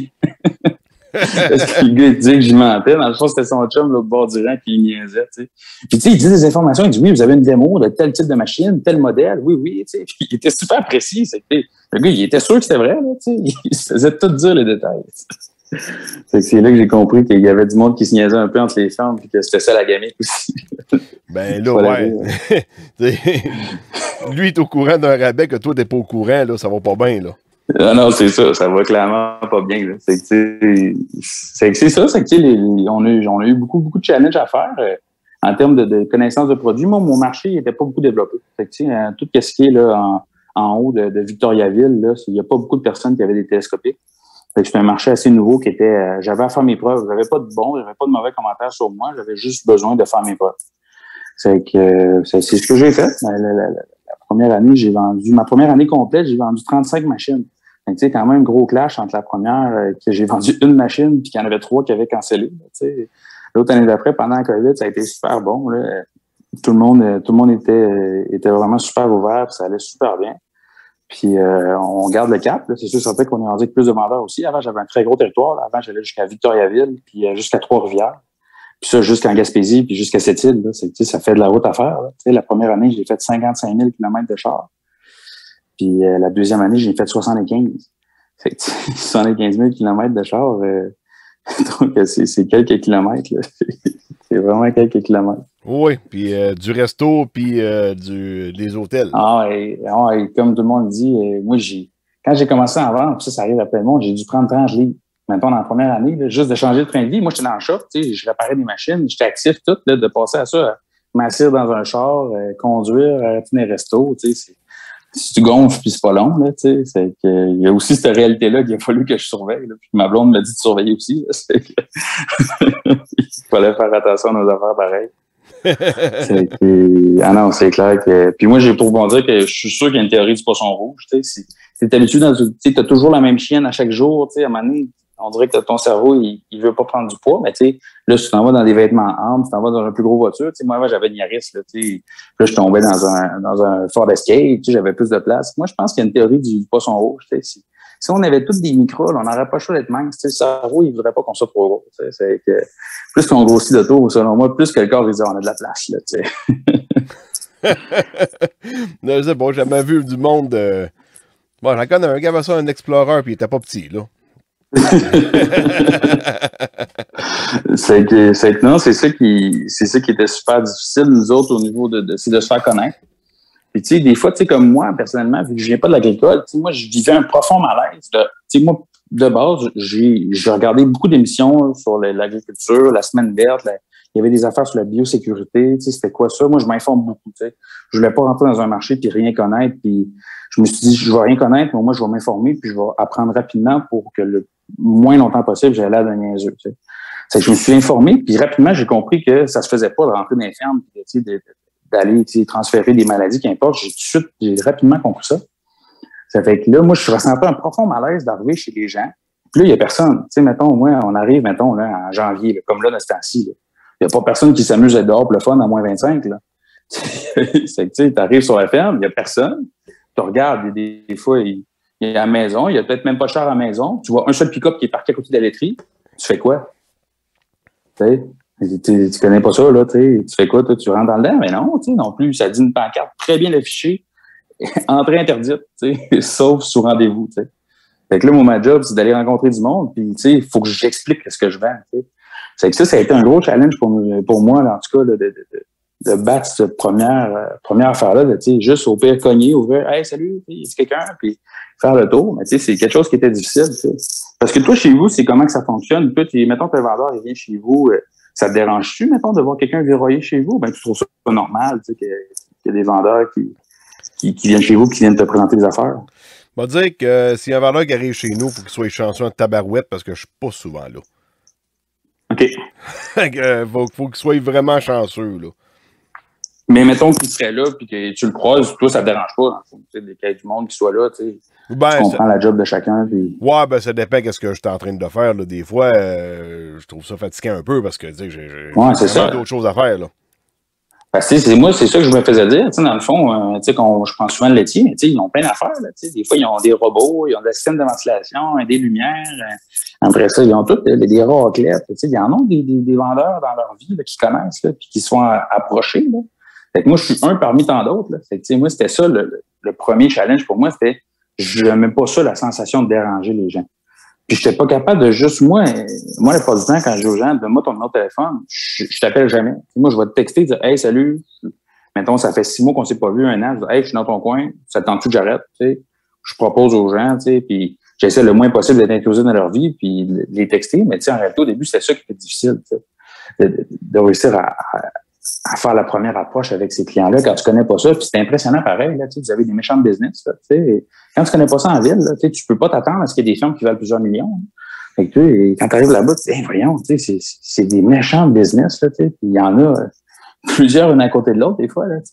Parce que le gars, il disait que je mentais. Dans le fond, c'était son chum, l'autre bord du rang, qui niaisait, Puis, il dit des informations. Il dit, oui, vous avez une démo de tel type de machine, tel modèle. Oui, Puis, il était super précis. Le gars, il était sûr que c'était vrai, là, Il se faisait tout dire les détails. C'est là que j'ai compris qu'il y avait du monde qui se niaisait un peu entre les femmes, puis que c'était ça la gamique aussi. Ben là, ouais. Lui est au courant d'un rabais que toi, t'es pas au courant, là, ça va pas bien, là. Non, c'est ça va clairement pas bien. Là. C'est ça, c'est que on a eu beaucoup de challenges à faire en termes de connaissance de produits. Moi, mon marché n'était pas beaucoup développé. Fait que, tout ce qui est là, en haut de Victoriaville, là, il n'y a pas beaucoup de personnes qui avaient des télescopiques. Fait que c'était un marché assez nouveau qui était. J'avais à faire mes preuves. J'avais pas de j'avais pas de mauvais commentaires sur moi. J'avais juste besoin de faire mes preuves. C'est ce que j'ai fait. La première année, ma première année complète, j'ai vendu 35 machines. Donc, quand même, gros clash entre la première, que j'ai vendu une machine, puis qu'il y en avait 3 qui avaient cancellé. L'autre année d'après, pendant la COVID, ça a été super bon. Là. Tout le monde était vraiment super ouvert, puis ça allait super bien. Puis on garde le cap. C'est sûr, ça fait qu'on est rendu avec plus de vendeurs aussi. Avant, j'avais un très gros territoire. Avant, j'allais jusqu'à Victoriaville, puis jusqu'à Trois-Rivières. Puis ça, jusqu'en Gaspésie, puis jusqu'à Sept-Îles. Ça fait de la route à faire. Là. La première année, j'ai fait 55 000 km de char. Puis la deuxième année, j'ai fait 75. Fait que 75 000 km de char, donc c'est quelques kilomètres. Là. C'est vraiment quelques kilomètres. Oui, puis du resto, puis des hôtels. Et comme tout le monde dit, moi, quand j'ai commencé à vendre, ça arrive à plein de monde, j'ai dû prendre 30 livres. Maintenant, dans la première année, là, juste de changer de train de vie. Moi, j'étais dans le shop, je réparais des machines, j'étais actif, tout, là, de passer à ça, m'asseoir dans un char, conduire, arrêter des restos, si tu gonfles, puis c'est pas long, là, c'est que, il y a aussi cette réalité-là qu'il a fallu que je surveille, là, puis ma blonde m'a dit de surveiller aussi, là, c'est que il fallait faire attention à nos affaires pareilles. Non, c'est clair que. Puis moi, j'ai pour vous dire que je suis sûr qu'il y a une théorie du poisson rouge. Si t'es habitué t'as toujours la même chienne à chaque jour, à un moment donné, on dirait que ton cerveau, il veut pas prendre du poids, mais là, tu t'en vas dans des vêtements amples, tu t'en vas dans une plus grosse voiture. Moi, avant, j'avais une Yaris, là, je tombais dans un Ford Escape, j'avais plus de place. Moi, je pense qu'il y a une théorie du poisson rouge. Si on avait tous des micros, on n'aurait pas le choix d'être mince. Le cerveau, il ne voudrait pas qu'on soit trop gros. C'est que plus qu'on grossit de tour, selon moi, plus que le corps, il dit on a de la place. Non, c'est bon, j'ai jamais vu du monde. Bon, j'en connais un gars avait ça, un Explorer, puis il était pas petit, là. c'est ça qui était super difficile, nous autres, au niveau c'est de se faire connaître. Puis, des fois, comme moi, personnellement, vu que je viens pas de l'agricole, moi, je vivais un profond malaise. Moi, de base, j'ai regardé beaucoup d'émissions sur l'agriculture, la semaine verte, il y avait des affaires sur la biosécurité, c'était quoi ça? Moi, je m'informe beaucoup, Je voulais pas rentrer dans un marché puis rien connaître, puis je me suis dit, je vais rien connaître, mais moi, je vais m'informer puis je vais apprendre rapidement pour que le moins longtemps possible, j'allais l'air d'un niaiseux, C'est que je me suis informé, puis rapidement, j'ai compris que ça se faisait pas de rentrer dans les fermes, d'aller transférer des maladies, qu'importe. J'ai rapidement compris ça. Ça fait que là, moi, je ressentais un profond malaise d'arriver chez les gens. Puis là, il n'y a personne. Mettons, moi, on arrive, là, en janvier, là, comme là, de ce temps-ci. Il n'y a pas personne qui s'amuse à être dehors pour le fun à moins 25. Là. C'est que tu arrives sur la ferme, il n'y a personne. Tu regardes, des fois, il y a la maison, il n'y a peut-être même pas cher à la maison. Tu vois un seul pick-up qui est parqué à côté de la laiterie. Tu fais quoi? Tu connais pas ça, là, tu fais quoi, toi, tu rentres dans le dedans? Mais non plus, ça dit une pancarte très bien affichée, entrée interdite, sauf sous rendez-vous, Fait que là, ma job, c'est d'aller rencontrer du monde, puis, il faut que j'explique ce que je vends, C'est que ça a été un gros challenge pour moi, là, en tout cas, là, de battre cette première affaire-là, juste au pire cogner, ouvrir, hey, salut, c'est quelqu'un, puis faire le tour. Mais c'est quelque chose qui était difficile, Parce que toi, chez vous, c'est comment que ça fonctionne? Mettons que le vendeur, il vient chez vous, ça te dérange-tu, mettons, de voir quelqu'un verrouiller chez vous? Ben, tu trouves ça pas normal, qu'il y a des vendeurs qui viennent chez vous, qui viennent te présenter des affaires? On va dire que s'il y a un vendeur qui arrive chez nous, il faut qu'il soit chanceux en tabarouette parce que je suis pas souvent là. OK. faut qu'il soit vraiment chanceux, là. Mais mettons qu'il serait là puis que tu le croises, toi, ça te dérange pas, dans le fond. Qu'il y ait du monde qui soit là, tu comprends la job de chacun. Puis... Ouais, ben ça dépend de ce que je suis en train de faire. Là. Des fois, je trouve ça fatigant un peu parce que j'ai d'autres choses à faire. Là. Parce que moi, c'est ça que je me faisais dire. Dans le fond, quand je prends souvent le laitier, mais ils ont plein d'affaires. Là, des fois, ils ont des robots, ils ont des systèmes de ventilation, des lumières. Après ça, ils ont toutes des raclettes. Ils en ont des vendeurs dans leur vie là, qui connaissent puis qui sont approchés. Là. Fait que moi, je suis un parmi tant d'autres. Là. Fait que, moi, c'était ça le premier challenge pour moi, c'était je n'aimais pas ça, la sensation de déranger les gens. Puis je n'étais pas capable de juste, moi, la plupart du temps, quand je dis aux gens, donne-moi ton numéro de téléphone, je t'appelle jamais. Moi, je vais te texter, dire hey, salut, mettons, ça fait 6 mois qu'on ne s'est pas vu, un an, je dis hey, je suis dans ton coin, ça te tente-tu que j'arrête? Je propose aux gens, puis j'essaie le moins possible d'être intrusif dans leur vie, puis de les texter, mais en réalité, au début, c'était ça qui était difficile, de réussir à faire la première approche avec ces clients-là quand tu connais pas ça. Puis c'est impressionnant pareil. Là, vous avez des méchants business. Là, quand tu connais pas ça en ville, là, tu peux pas t'attendre à ce qu'il y ait des firmes qui valent plusieurs millions. Fait que, quand tu arrives là-bas, tu dis voyons, c'est des méchants business. Là, il y en a plusieurs une à côté de l'autre des fois. Là,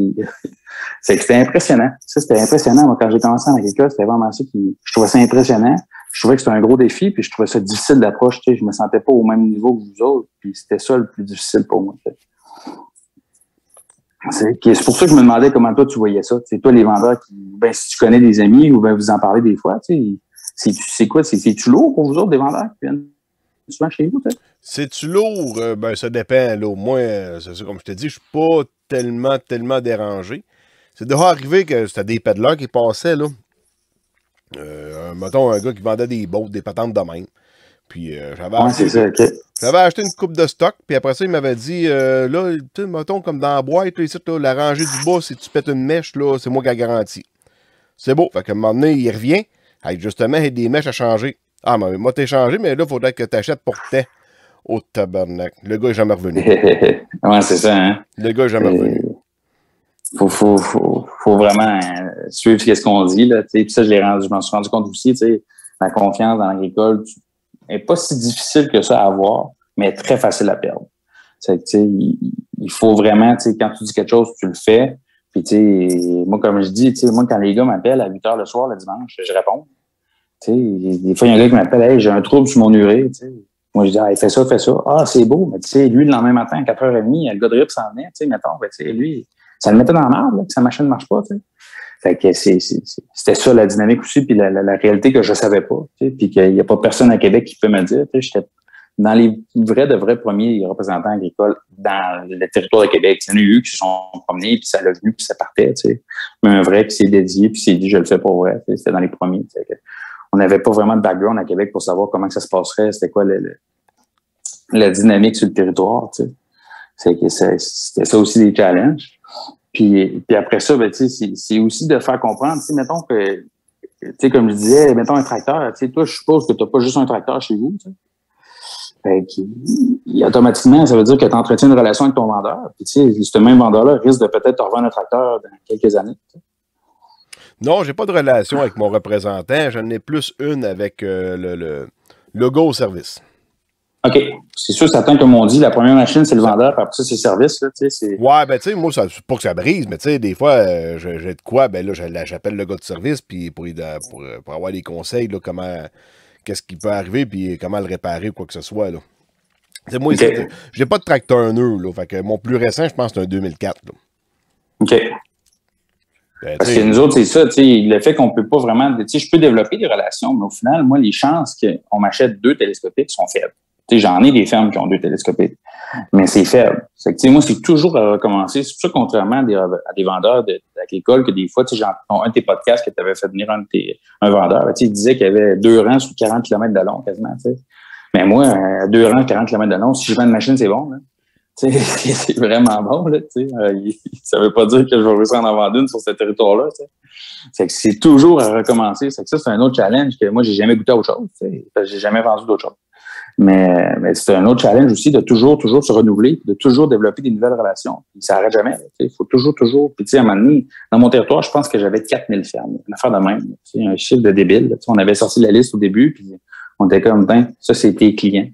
c'était impressionnant. Ça, c'était impressionnant. Moi, quand j'ai commencé en agriculture, c'était vraiment ça je trouvais ça impressionnant. Je trouvais que c'était un gros défi, puis je trouvais ça difficile d'approche. Je me sentais pas au même niveau que vous autres, puis c'était ça le plus difficile pour moi. C'est pour ça que je me demandais comment toi tu voyais ça. C'est toi les vendeurs qui, si tu connais des amis ou vous en parlez des fois, c'est quoi? C'est-tu lourd pour vous autres des vendeurs qui viennent souvent chez vous? C'est-tu lourd? Ça dépend. Là. Moi, c'est ça, comme je te dis, je suis pas tellement dérangé. C'est déjà arrivé que c'était des pédaleurs qui passaient, là. Mettons un gars qui vendait des bottes, des patentes de même. Puis c'est ça, OK. j'avais acheté une coupe de stock, puis après ça, il m'avait dit, là, tu sais, mettons, comme dans la boîte, là, ici, là, la rangée du bas, si tu pètes une mèche, là, c'est moi qui la garantis. C'est beau. Fait qu'à un moment donné, il revient, avec justement, il y a des mèches à changer. Ah, mais moi, t'es changé, mais là, il faudrait que t'achètes pour temps. Oh, tabarnak. Le gars est jamais revenu. Ouais, c'est ça, hein. Le gars est jamais revenu. Faut vraiment suivre ce qu'on dit, là, tu sais. Puis ça, je m'en suis rendu compte aussi, tu sais, la confiance dans l'agricole n'est pas si difficile que ça à avoir, mais très facile à perdre. C'est que, tu sais, il faut vraiment, tu sais, quand tu dis quelque chose, tu le fais. Puis, tu sais, moi, comme je dis, tu sais, moi, quand les gars m'appellent à 8 heures le soir, le dimanche, je réponds. Tu sais, des fois, il y a un gars qui m'appelle, hey, j'ai un trouble sur mon urée, tu sais. Moi, je dis, hey, fais ça, fais ça. Ah, c'est beau. Mais tu sais, lui, le lendemain matin, à 4h30, le gars de RIP s'en venait, tu sais, mettons. Ben, tu sais, lui, ça le mettait dans la merde, là, que sa machine ne marche pas, tu sais. Fait que c'était ça, la dynamique aussi, puis la réalité que je savais pas, tu sais, puis qu'il n'y a pas personne à Québec qui peut me dire, tu sais, j'étais dans les de vrais premiers représentants agricoles dans le territoire de Québec. Il y en a eu qui se sont promenés, puis ça l'a venu, puis ça partait, tu sais. Mais un vrai qui s'est dédié, puis s'est dit, je le fais pour vrai, tu sais, c'était dans les premiers, tu sais. On n'avait pas vraiment de background à Québec pour savoir comment ça se passerait, c'était quoi la dynamique sur le territoire, tu sais. C'était ça aussi des challenges. Puis après ça, ben, tu sais, c'est aussi de faire comprendre, tu sais, mettons que, tu sais, comme je disais, mettons un tracteur, tu sais, toi, je suppose que tu n'as pas juste un tracteur chez vous, tu sais. Fait que, automatiquement, ça veut dire que tu entretiens une relation avec ton vendeur. Puis, tu sais, ce même vendeur-là risque de peut-être te revendre un tracteur dans quelques années. Tu sais. Non, j'ai pas de relation avec mon représentant. J'en ai plus une avec le logo au service. OK. C'est sûr, certain, comme on dit, la première machine, c'est le vendeur, puis après ça, c'est le service. Là, tu sais, ouais, ben tu sais, moi, c'est pas que ça brise, mais tu sais, des fois, j'ai de quoi, ben là, j'appelle le gars de service puis pour avoir des conseils, là, qu'est-ce qui peut arriver, puis comment le réparer ou quoi que ce soit, là. T'sais, moi, okay. J'ai pas de tracteur neuf, là, fait que mon plus récent, je pense, c'est un 2004, là. OK. Ben, parce que nous autres, c'est ça, tu sais, le fait qu'on peut pas vraiment, tu sais, je peux développer des relations, mais au final, moi, les chances qu'on m'achète 2 télescopiques sont faibles. Tu sais, j'en ai des fermes qui ont 2 télescopiques, mais c'est faible. C'est que, tu sais, moi, c'est toujours à recommencer. C'est pour ça, contrairement à des vendeurs d'agricole, que des fois, tu sais, un de tes podcasts que tu avais fait venir un vendeur, tu sais, il disait qu'il y avait 2 rangs sur 40 km de long, quasiment, tu sais. Mais moi, 2 rangs, 40 km de long, si je vends une machine, c'est bon, là. Tu sais, c'est vraiment bon, là, tu sais. Ça veut pas dire que je vais réussir à en vendre une sur ce territoire-là, tu sais. C'est que c'est toujours à recommencer. C'est que ça, c'est un autre challenge que moi, j'ai jamais goûté à autre chose, tu sais. Parce que j'ai jamais vendu d'autre chose. Mais c'est un autre challenge aussi de toujours se renouveler, de toujours développer des nouvelles relations. Ça n'arrête jamais. Il faut toujours. Puis, tu sais, à un moment donné, dans mon territoire, je pense que j'avais 4000 fermes. Une affaire de même. Un chiffre de débile. On avait sorti la liste au début, puis on était comme, ben, ça, c'est tes clients.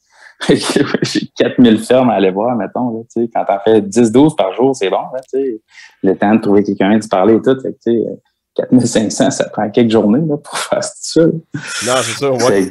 J'ai 4000 fermes à aller voir, mettons. Là, quand t'en fais 10-12 par jour, c'est bon. Là, le temps de trouver quelqu'un, de parler et tout. Fait que, 4500, ça prend quelques journées là, pour faire ça. Là. Non, c'est ça. Ouais.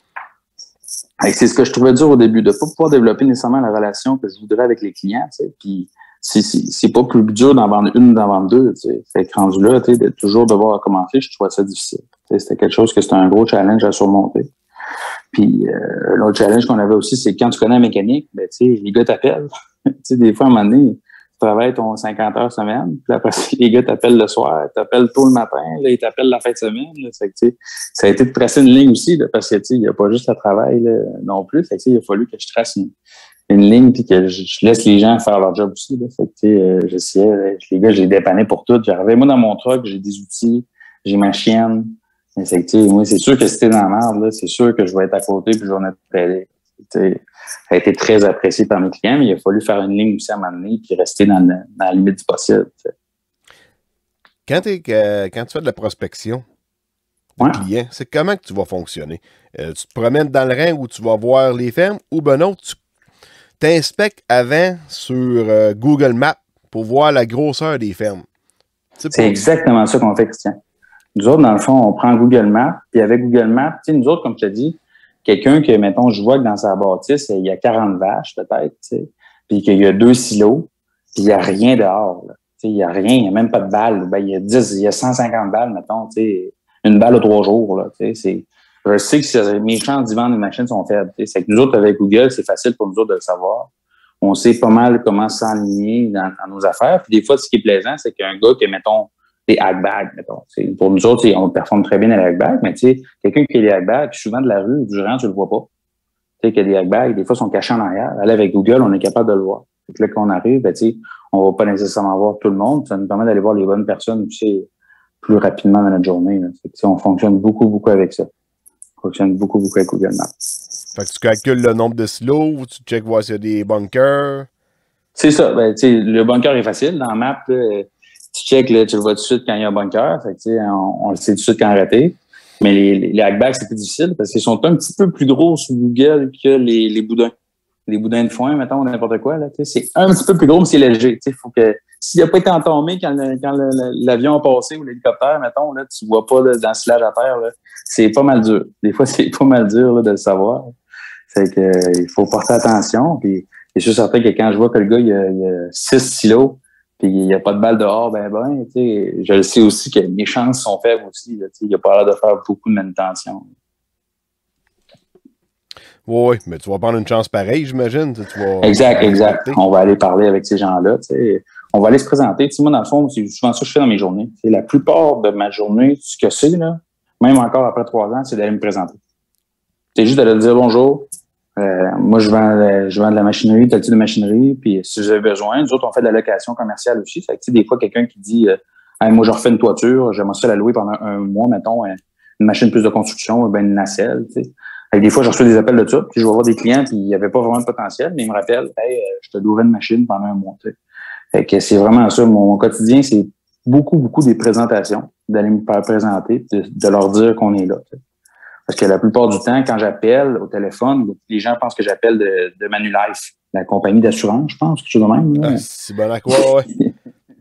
C'est ce que je trouvais dur au début, de ne pas pouvoir développer nécessairement la relation que je voudrais avec les clients. Puis c'est pas plus dur d'en vendre une, d'en vendre deux. Fait que rendu là, de toujours devoir recommencer, je trouvais ça difficile. C'était quelque chose que c'était un gros challenge à surmonter. Puis l'autre challenge qu'on avait aussi, c'est que quand tu connais la mécanique, ben, les gars t'appellent. Des fois, à un moment donné, tu travailles ton 50 heures semaine, puis après, les gars t'appellent le soir, t'appellent tôt le matin, là, ils t'appellent la fin de semaine. Là, fait que, ça a été de tracer une ligne aussi, là, parce que il n'y a pas juste le travail là, non plus. Fait que, il a fallu que je trace une ligne puis que je laisse les gens faire leur job aussi. Là. Fait que, j'essayais, les gars, je les dépannais pour tout. J'arrivais, moi, dans mon truck, j'ai des outils, j'ai ma chienne. Fait que, moi, c'est sûr que si t'es dans la merde, là, c'est sûr que je vais être à côté puis je vais en être prêt. Ça a été très apprécié par mes clients, mais il a fallu faire une ligne aussi à m'amener puis rester dans la limite du possible. T'sais. Quand tu fais de la prospection de clients, c'est comment que tu vas fonctionner? Tu te promènes dans le rang où tu vas voir les fermes ou ben non, tu t'inspectes avant sur Google Maps pour voir la grosseur des fermes. C'est exactement ça qu'on fait, Christian. Nous autres, dans le fond, on prend Google Maps, puis avec Google Maps, nous autres, comme tu as dit, quelqu'un que, mettons, je vois que dans sa bâtisse, il y a 40 vaches, peut-être, puis qu'il y a 2 silos, puis il n'y a rien dehors. Il n'y a rien, il n'y a même pas de balles. Ben, il y a 150 balles, mettons, une balle aux 3 jours. Là, je sais que mes chances d'y vendre une machine sont faibles. C'est que nous autres, avec Google, c'est facile pour nous autres de le savoir. On sait pas mal comment s'enligner dans nos affaires. Puis des fois, ce qui est plaisant, c'est qu'un gars qui, mettons, des hackbags, mettons. Pour nous autres, on performe très bien à les hackbags, mais quelqu'un qui a des hackbags, souvent de la rue ou du rang, tu le vois pas. Qu'il y a des hackbags, des fois, sont cachés en arrière. Là, avec Google, on est capable de le voir. Là, quand on arrive, on va pas nécessairement voir tout le monde. Ça nous permet d'aller voir les bonnes personnes, plus rapidement dans notre journée. Là. On fonctionne beaucoup avec ça. On fonctionne beaucoup avec Google Maps. Fait que tu calcules le nombre de silos, ou tu checkes voir s'il y a des bunkers. C'est ça. Le bunker est facile. Dans la map, là, tu checkes, là, tu le vois tout de suite quand il y a un bunker. Fait que, on le sait tout de suite quand arrêter. Mais les hackbags, c'est plus difficile parce qu'ils sont un petit peu plus gros sur Google que les boudins. Les boudins de foin, mettons, n'importe quoi. Là, c'est un petit peu plus gros, mais c'est léger. Faut que s'il n'a pas été entombé quand l'avion a passé ou l'hélicoptère, mettons, là, tu vois pas là, dans le silage à terre. Là, c'est pas mal dur. Des fois, c'est pas mal dur là, de le savoir. C'est que il faut porter attention. Puis, je suis certain que quand je vois que le gars, il y a 6 silos, puis il n'y a pas de balle dehors, je le sais aussi que les chances sont faibles aussi. Là, il n'y a pas l'air de faire beaucoup de manutention. Oui, mais tu vas prendre une chance pareille, j'imagine. Exact. On va aller parler avec ces gens-là. On va aller se présenter. Moi, dans le fond, c'est souvent ça que je fais dans mes journées. La plupart de ma journée, ce que c'est, là, même encore après 3 ans, c'est d'aller me présenter. C'est juste d'aller dire bonjour. Moi, je vends de la machinerie, tel type de machinerie, puis si vous avez besoin, nous autres, on fait de la location commerciale aussi. Fait que, des fois, quelqu'un qui dit hey, moi, je refais une toiture, j'aimerais ça la louer pendant un mois, mettons, une machine plus de construction, une nacelle, tu sais. Des fois, je reçois des appels de ça, puis je vais voir des clients, puis il n'y avait pas vraiment de potentiel, mais ils me rappellent hey, je te louerai une machine pendant un mois. Tu sais. Fait que c'est vraiment ça. Mon quotidien, c'est beaucoup des présentations, d'aller me faire présenter, de leur dire qu'on est là. Tu sais. Parce que la plupart du temps, quand j'appelle au téléphone, les gens pensent que j'appelle de Manulife, la compagnie d'assurance, je pense, quelque chose de même. Là. Ah, c'est bon à quoi, ouais.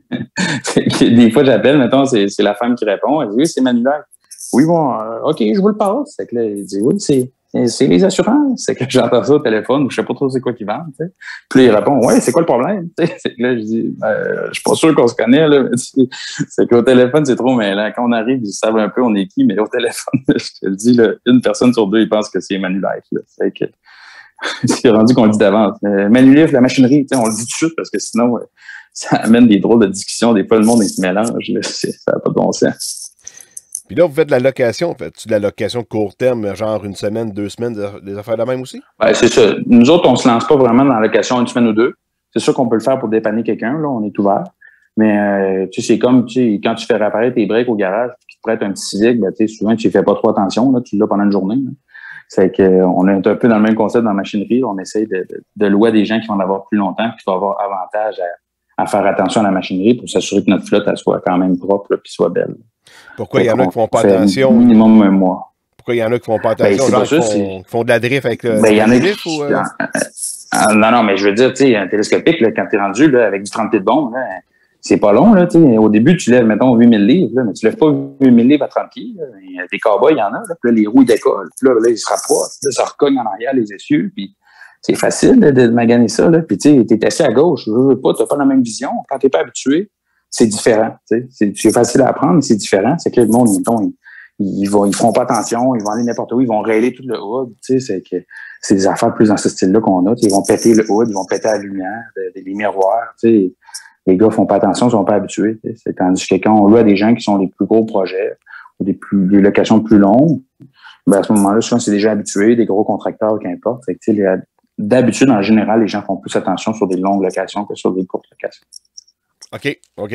Des fois, j'appelle, mettons, c'est la femme qui répond, elle dit oui, c'est Manulife. Oui, bon, OK, je vous le passe. C'est que là, il dit oui, c'est les assurances. C'est que j'entends ça au téléphone, ou je sais pas trop c'est quoi qu'ils vendent. T'sais. Puis là, il répond ouais, c'est quoi le problème? T'sais. C'est que là, je dis je suis pas sûr qu'on se connaît, là, mais c'est qu'au téléphone, c'est trop mêlant. Quand on arrive, ils savent un peu on est qui, mais au téléphone, je te le dis, là, une personne sur 2, ils pensent que c'est Manulife. C'est que c'est rendu qu'on le dit d'avance. Manulife, la machinerie, on le dit tout de suite parce que sinon, ça amène des drôles de discussions. Des fois, le monde, il se mélange. Là, ça n'a pas de bon sens. Puis là, vous faites de la location. Faites-tu de la location court terme, genre 1 semaine, 2 semaines, des affaires de même aussi? Ben, c'est ça. Nous autres, on se lance pas vraiment dans la location 1 semaine ou 2. C'est sûr qu'on peut le faire pour dépanner quelqu'un. Là, on est ouvert. Mais c'est comme quand tu fais réparer tes breaks au garage, puis tu te prêtes un petit Civic, souvent, tu ne fais pas trop attention. Là, tu l'as pendant une journée. Là. C'est qu'on est un peu dans le même concept dans la machinerie. On essaye de louer des gens qui vont l'avoir plus longtemps, qui vont avoir avantage à faire attention à la machinerie pour s'assurer que notre flotte elle soit quand même propre et soit belle. Pourquoi il y en a qui font pas attention? Minimum 1 mois. Pourquoi il y en a qui font pas attention? Ben, genre qui font de la drift avec le il y en a drift qui, ou, non, mais je veux dire, tu sais, un télescopique, là, quand tu es rendu là, avec du 30 pieds de bombe, là, c'est pas long. Là, au début, tu lèves, mettons, 8000 livres, là, mais tu lèves pas 8000 livres à 30 pieds. Là. Des cowboys, il y en a. Là, puis là, les roues décollent. Puis là, ils se rapprochent. Là, ça recogne en arrière les essieux. Puis c'est facile là, de maganer ça. Là. Puis tu sais, t'es assis à gauche. Tu n'as pas la même vision. Quand t'es pas habitué, c'est différent. C'est facile à apprendre, mais c'est différent. C'est que le monde, mettons, ils feront pas attention. Ils vont aller n'importe où. Ils vont railer tout le hood. C'est des affaires plus dans ce style-là qu'on a. Ils vont péter le hood. Ils vont péter la lumière, les miroirs. T'sais. Les gars font pas attention, ils sont pas habitués. C'est tandis que quand on loue à des gens qui sont les plus gros projets ou des locations plus longues, ben à ce moment-là, souvent, c'est déjà habitué, des gros contracteurs, qu'importe. D'habitude, en général, les gens font plus attention sur des longues locations que sur des courtes locations. OK.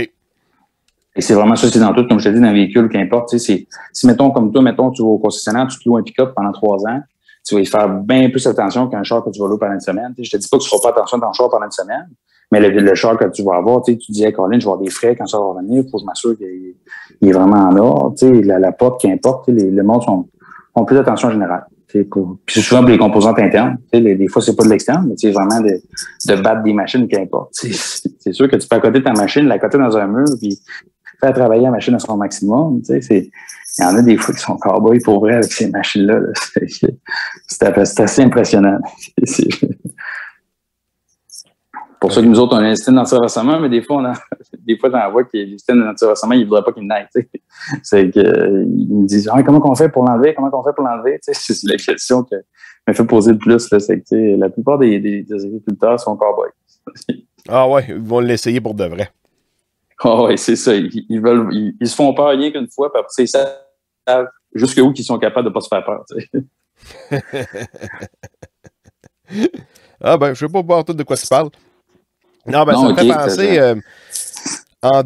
Et c'est vraiment ça, c'est dans tout, comme je te dis, dans le véhicule, qu'importe. Si, mettons, comme toi, tu vas au concessionnaire, tu te loues un pick-up pendant 3 ans, tu vas y faire bien plus attention qu'un char que tu vas louer pendant une semaine. Je te dis pas que tu ne feras pas attention dans ton char pendant une semaine, mais le char que tu vas avoir, tu dis, hey, Colin, je vais avoir des frais quand ça va revenir, il faut que je m'assure qu'il est vraiment en ordre. La porte, qu'importe, le monde font plus attention en général. Puis c'est souvent pour les composantes internes. Des fois, c'est pas de l'externe, mais c'est vraiment de battre des machines, qu'importe. C'est sûr que tu peux accoter ta machine, l'accoter dans un mur, puis faire travailler la machine à son maximum. Il y en a des fois qui sont cowboys pour vrai avec ces machines-là. Là. C'est assez impressionnant. C'est pour ça que nous autres, on a un système d'anti-revêtement, mais des fois, j'en vois que le système d'anti-revêtement, il ne voudrait pas qu'il me n'aille. C'est qu'ils me disent comment on fait pour l'enlever? C'est la question que me fait poser le plus. Là, c'est que la plupart des agriculteurs sont cowboys. Ah ouais, ils vont l'essayer pour de vrai. Oh, oui, c'est ça. Ils se font peur rien qu'une fois, puis après, ils savent jusqu'où qu'ils sont capables de ne pas se faire peur. Ah ben, je sais pas voir tout de quoi tu parles. Non, ben, ça me fait penser... en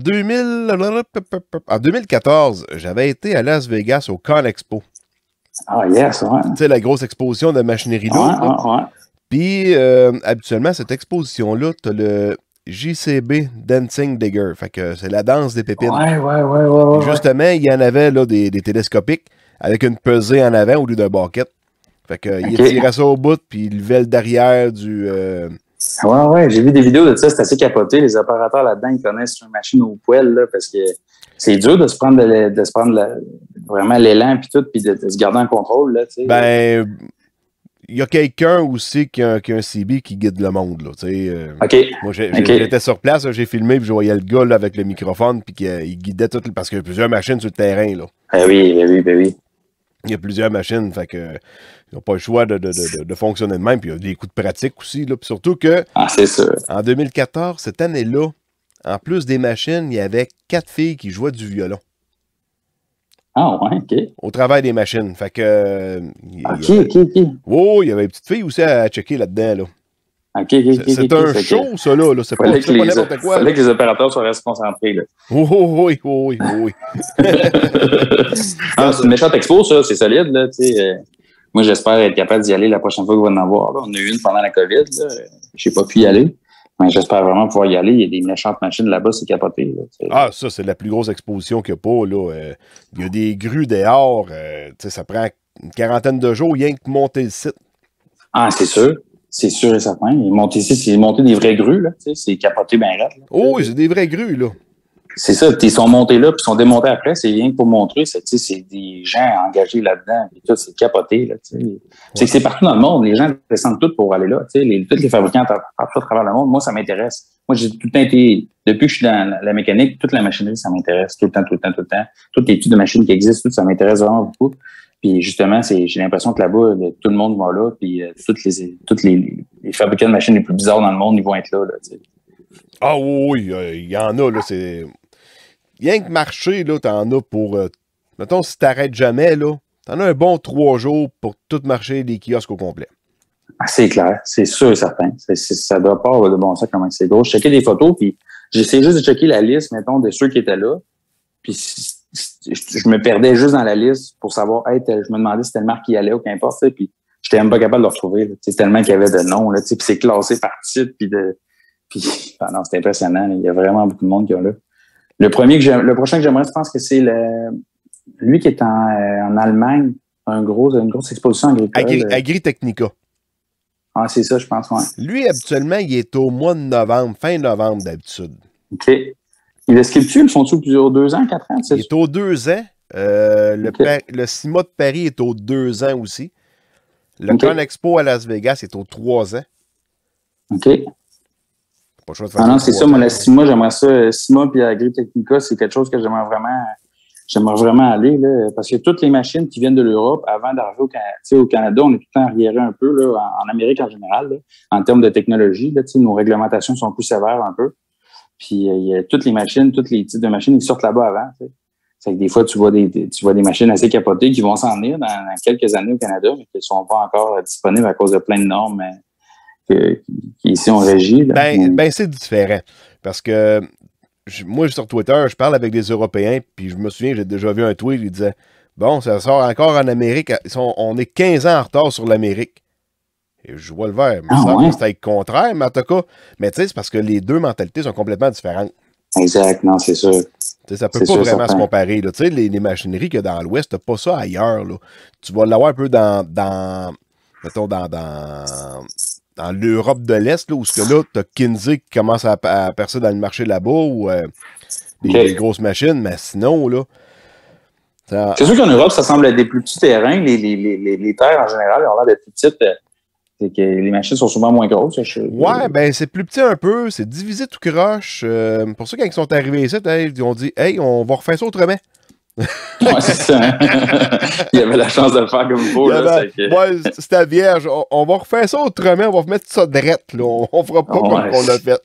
2014, j'avais été à Las Vegas au ConExpo. Ah, yes, ouais. Tu sais, la grosse exposition de machinerie lourde. Ouais. Puis, habituellement, cette exposition-là, tu as le JCB Dancing Digger. Fait que c'est la danse des pépines. Ouais. Justement, il y en avait là, des télescopiques avec une pesée en avant au lieu d'un bucket. Fait que, il tirait ça au bout, puis il levait le derrière du... Ouais, j'ai vu des vidéos de ça, c'est assez capoté. Les opérateurs là-dedans, ils connaissent une machine au poêle, là, parce que c'est dur de se prendre, vraiment l'élan puis tout, puis de se garder en contrôle, là, tu sais. Ben, il y a quelqu'un aussi qui a un CB qui guide le monde, là, tu sais. OK. Moi, j'étais sur place, là, j'ai filmé, puis je voyais le gars, là, avec le microphone, puis il guidait tout, parce qu'il y a plusieurs machines sur le terrain, là. Ben oui. Il y a plusieurs machines, fait que ils n'ont pas le choix de fonctionner de même. Puis il y a des coups de pratique aussi. Là. Puis surtout que c'est sûr. En 2014, cette année-là, en plus des machines, il y avait 4 filles qui jouaient du violon. Ah ouais, OK. Au travail des machines. Fait que. OK. Oh, il y avait une petite fille aussi à checker là-dedans. Là. OK. C'est un show, ça, là. C'est pas n'importe quoi. Il fallait que les opérateurs soient restés concentrés, là. Oui. C'est une méchante expo, ça. C'est solide, là. Tu sais. Moi, j'espère être capable d'y aller la prochaine fois qu'on va en avoir. Là. On a eu une pendant la COVID. Je n'ai pas pu y aller. Mais j'espère vraiment pouvoir y aller. Il y a des méchantes machines là-bas, c'est capoté. Là, ça, c'est la plus grosse exposition qu'il n'y a pas. Là. Il y a des grues dehors. Ça prend une quarantaine de jours rien que monter le site. Ah, c'est sûr. C'est sûr et certain. Monter ici, c'est monter des vraies grues. Là, c'est capoté bien raide. Oh oui, c'est des vraies grues. Là. C'est ça, ils sont montés là, puis ils sont démontés après, c'est rien que pour montrer, c'est des gens engagés là-dedans, puis tout, c'est capoté, là, tu sais. C'est que c'est partout dans le monde, les gens descendent tous pour aller là, tu sais, tous les fabricants partout à travers le monde, moi, ça m'intéresse. Moi, j'ai tout le temps été, depuis que je suis dans la mécanique, toute la machinerie, ça m'intéresse, tout le temps. Toutes les types de machines qui existent, tout, ça m'intéresse vraiment beaucoup. Puis justement, j'ai l'impression que là-bas, tout le monde va là, puis tous les fabricants de machines les plus bizarres dans le monde, ils vont être là, tu sais. Ah oui, il y en a, là, c'est... Rien que marcher, là, t'en as pour... mettons, si t'arrêtes jamais, là, t'en as un bon 3 jours pour tout marcher les kiosques au complet. Ah, c'est clair, c'est sûr et certain. Ça doit pas avoir de bon sens comment c'est gros. Je checkais des photos, puis j'essayais juste de checker la liste, mettons, de ceux qui étaient là. Puis je me perdais juste dans la liste pour savoir, je me demandais si c'était le marque qui y allait ou qu'importe, puis j'étais même pas capable de le retrouver. Tellement qu'il y avait de noms, là, puis c'est classé par titre, puis non, c'est impressionnant. Là. Il y a vraiment beaucoup de monde qui est là. Le prochain que j'aimerais, je pense que c'est lui qui est en Allemagne, une grosse exposition agricole. Agritechnica. Ah, c'est ça, je pense, ouais. Lui, habituellement, il est au mois de novembre, fin novembre d'habitude. OK. Il le sculpture, le font-tu plusieurs 2 ans, 4 ans? Il est aux 2 ans. Le CIMA de Paris est aux 2 ans aussi. Le ConExpo à Las Vegas est aux 3 ans. OK. Non, c'est ça. Moi, la CIMA, j'aimerais ça. CIMA puis Agritechnica, c'est quelque chose que j'aimerais vraiment aller, là, parce que toutes les machines qui viennent de l'Europe, avant d'arriver au Canada, on est tout le temps arriéré un peu, là, en Amérique en général, là, en termes de technologie. Là, nos réglementations sont plus sévères un peu. Puis, il y a toutes les machines, tous les types de machines, ils sortent là-bas avant. T'sais. C'est que des fois, tu vois des machines assez capotées qui vont s'en venir dans quelques années au Canada, mais qui ne sont pas encore disponibles à cause de plein de normes qui ici ont régi. Là. Ben, c'est différent. Parce que moi, sur Twitter, je parle avec des Européens, puis je me souviens, j'ai déjà vu un tweet, il disait bon, ça sort encore en Amérique, on est 15 ans en retard sur l'Amérique. Et je vois le vert. Mais c'est le contraire, mais en tout cas, mais tu sais, c'est parce que les deux mentalités sont complètement différentes. Exact, non, c'est sûr. T'sais, ça peut pas vraiment se comparer. Tu sais, les machineries qu'il y a dans l'Ouest, t'as pas ça ailleurs. Là. Tu vas l'avoir un peu dans l'Europe de l'Est, là, où t'as Kinsey qui commence à percer dans le marché là-bas, ou des grosses machines, mais sinon, là... C'est sûr qu'en Europe, ça semble être des plus petits terrains. Les terres, en général, ont l'air d'être plus petites. C'est que les machines sont souvent moins grosses. Ouais, ben c'est plus petit un peu. C'est divisé tout croche. Pour ça, quand ils sont arrivés ici, ils ont dit « Hey, on va refaire ça autrement. » Ouais, c'est ça. Hein? Il y avait la chance de le faire comme il faut. Là, ouais, c'était vierge. On va refaire ça autrement. On va remettre ça drette. Là. On fera pas comme on l'a fait.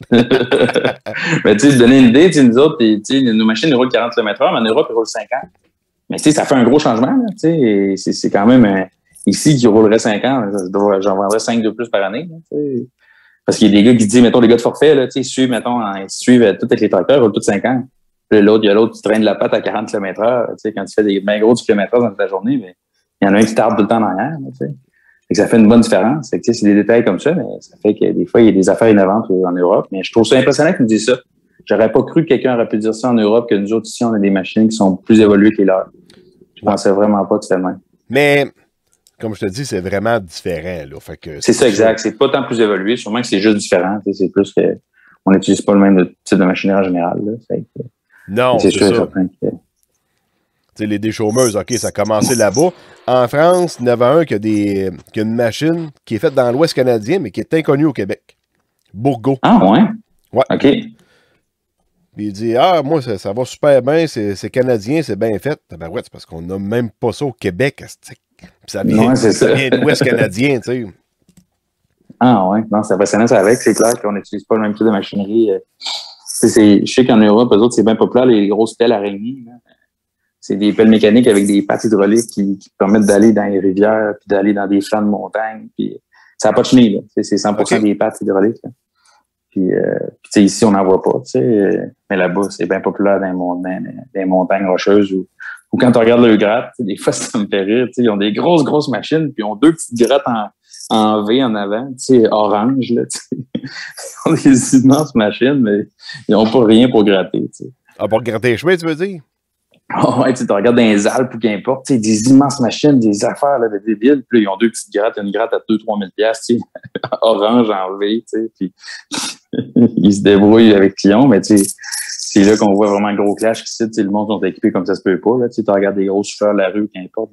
Mais tu sais, donner une idée, nous autres, nos machines roulent 40 km/h, mais en Europe, ils roulent 50. Mais tu sais, ça fait un gros changement. Là, c'est quand même ici qui roulerait 5 ans. J'en vendrais 5 de plus par année. Là, parce qu'il y a des gars qui disent, mettons, les gars de forfait, là, ils suivent, ils suivent tout avec les tracteurs, ils roulent tous 5 ans. Puis l'autre, il y a l'autre qui traîne la patte à 40 km/h. Quand tu fais des bien gros kilomètres dans ta journée, mais il y en a un qui tarde tout le temps en arrière. Et que ça fait une bonne différence. C'est des détails comme ça, mais ça fait que des fois, il y a des affaires innovantes en Europe. Mais je trouve ça impressionnant qu'ils me disent ça. J'aurais pas cru que quelqu'un aurait pu dire ça en Europe, que nous autres ici, on a des machines qui sont plus évoluées que les leurs. Je pensais vraiment pas que c'était le même. Mais, comme je te dis, c'est vraiment différent. Là. Fait que c'est ça, exact. C'est pas tant plus évolué. Sûrement que c'est juste différent. C'est plus que on n'utilise pas le même type de machinerie en général. Là. Non, c'est sûr. Certain que... les déchaumeuses, OK, ça a commencé là-bas. En France, il y en avait un qui a une machine qui est faite dans l'Ouest canadien, mais qui est inconnue au Québec. Bourgault. Ah, ouais? Ouais. OK. Puis il dit, moi, ça va super bien, c'est canadien, c'est bien fait. Ben ouais, c'est parce qu'on n'a même pas ça au Québec. Ça vient de l'Ouest canadien, tu sais. Ah, ouais. Non, c'est impressionnant, ça avec. C'est clair qu'on n'utilise pas le même type de machinerie. Je sais qu'en Europe, eux autres, c'est bien populaire, les grosses pelles araignées. Là. C'est des pelles mécaniques avec des pattes hydrauliques qui permettent d'aller dans les rivières, puis d'aller dans des flancs de montagne. Puis ça n'a pas de chenille, là. C'est 100% des pattes hydrauliques. Là. Puis ici, on n'en voit pas. Mais là-bas, c'est bien populaire dans les montagnes rocheuses ou quand tu regardes le gratte, des fois, ça me fait rire. Ils ont des grosses machines, puis ils ont 2 petites grattes en V en avant, orange. Là, ils ont des immenses machines, mais ils n'ont pas rien pour gratter. T'sais. Ah, pour gratter les chemins, tu veux dire? Oh, ouais, tu regardes dans les Alpes ou qu'importe, des immenses machines, des affaires là, de débiles. Puis là, ils ont 2 petites grattes, une gratte à 2-3 000 $, orange en V, puis ils se débrouillent avec Clion, mais c'est là qu'on voit vraiment un gros clash ici. Le monde sont équipés comme ça se peut pas. Tu regardes des gros souffleurs de la rue, qu'importe,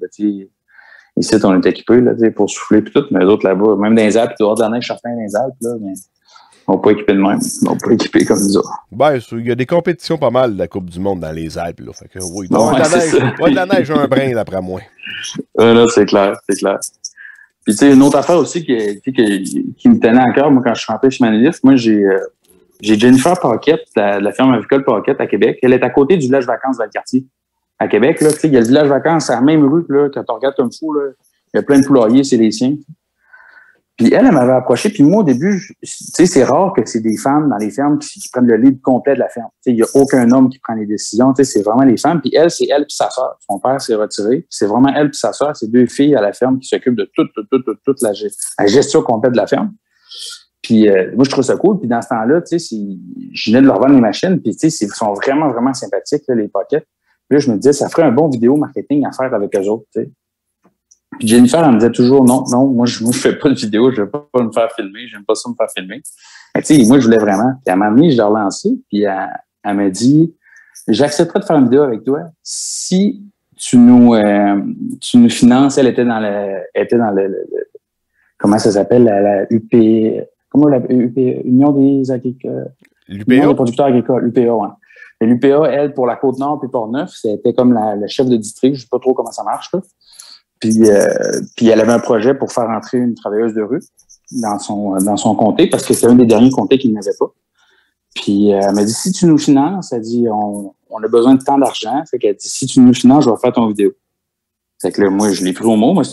ici, on est équipés là, pour souffler puis tout, mais les autres là-bas, même dans les Alpes, il doit y avoir de la neige certains dans les Alpes, là, mais ils ne vont pas équiper de même. Ils ne vont pas équiper comme nous autres. Ben, il y a des compétitions pas mal de la Coupe du Monde dans les Alpes. Là. Fait que, oui, il doit y avoir de la neige un brin, d'après moi. Là, c'est clair. Puis, tu sais, une autre affaire aussi qui me tenait à cœur, moi, quand je suis rentré chez Manilif, moi, j'ai Jennifer Paquette, la firme avicole Paquette à Québec. Elle est à côté du village vacances dans le quartier. À Québec, là, il y a le village vacances à la même rue, là, quand on regarde comme fou, là, il y a plein de poulaillers, c'est les siens. Puis elle m'avait approché, puis moi, au début, c'est rare que c'est des femmes dans les fermes qui prennent le lead complet de la ferme. Il n'y a aucun homme qui prend les décisions, c'est vraiment les femmes. Puis elle, c'est elle puis sa sœur. Son père s'est retiré. C'est vraiment elle puis sa sœur, c'est 2 filles à la ferme qui s'occupent de toute la gestion complète de la ferme. Puis moi, je trouve ça cool. Puis dans ce temps-là, je venais de leur vendre les machines, puis ils sont vraiment, vraiment sympathiques, là, les Paquettes. Puis là, je me disais, ça ferait un bon vidéo marketing à faire avec eux autres, t'sais. Puis Jennifer, elle me disait toujours, non, moi, je fais pas de vidéo, je veux pas me faire filmer, j'aime pas ça me faire filmer. Mais moi, je voulais vraiment. Puis elle m'a amené, je l'ai relancé, puis elle m'a dit, j'accepterais de faire une vidéo avec toi si tu nous finances. Elle était dans le comment ça s'appelle, la UP, comment la UP, Union des agriculteurs, Union des producteurs agricoles, UPA, ouais. Et l'UPA, elle, pour la Côte-Nord puis Port-Neuf, c'était comme le chef de district. Je sais pas trop comment ça marche, là. Puis elle avait un projet pour faire entrer une travailleuse de rue dans son comté, parce que c'était un des derniers comtés qu'il n'avait pas. Puis elle m'a dit, si tu nous finances, elle dit, on a besoin de tant d'argent. Fait qu'elle dit, si tu nous finances, je vais faire ton vidéo. Fait que là, moi, je l'ai pris au mot. Moi, c'est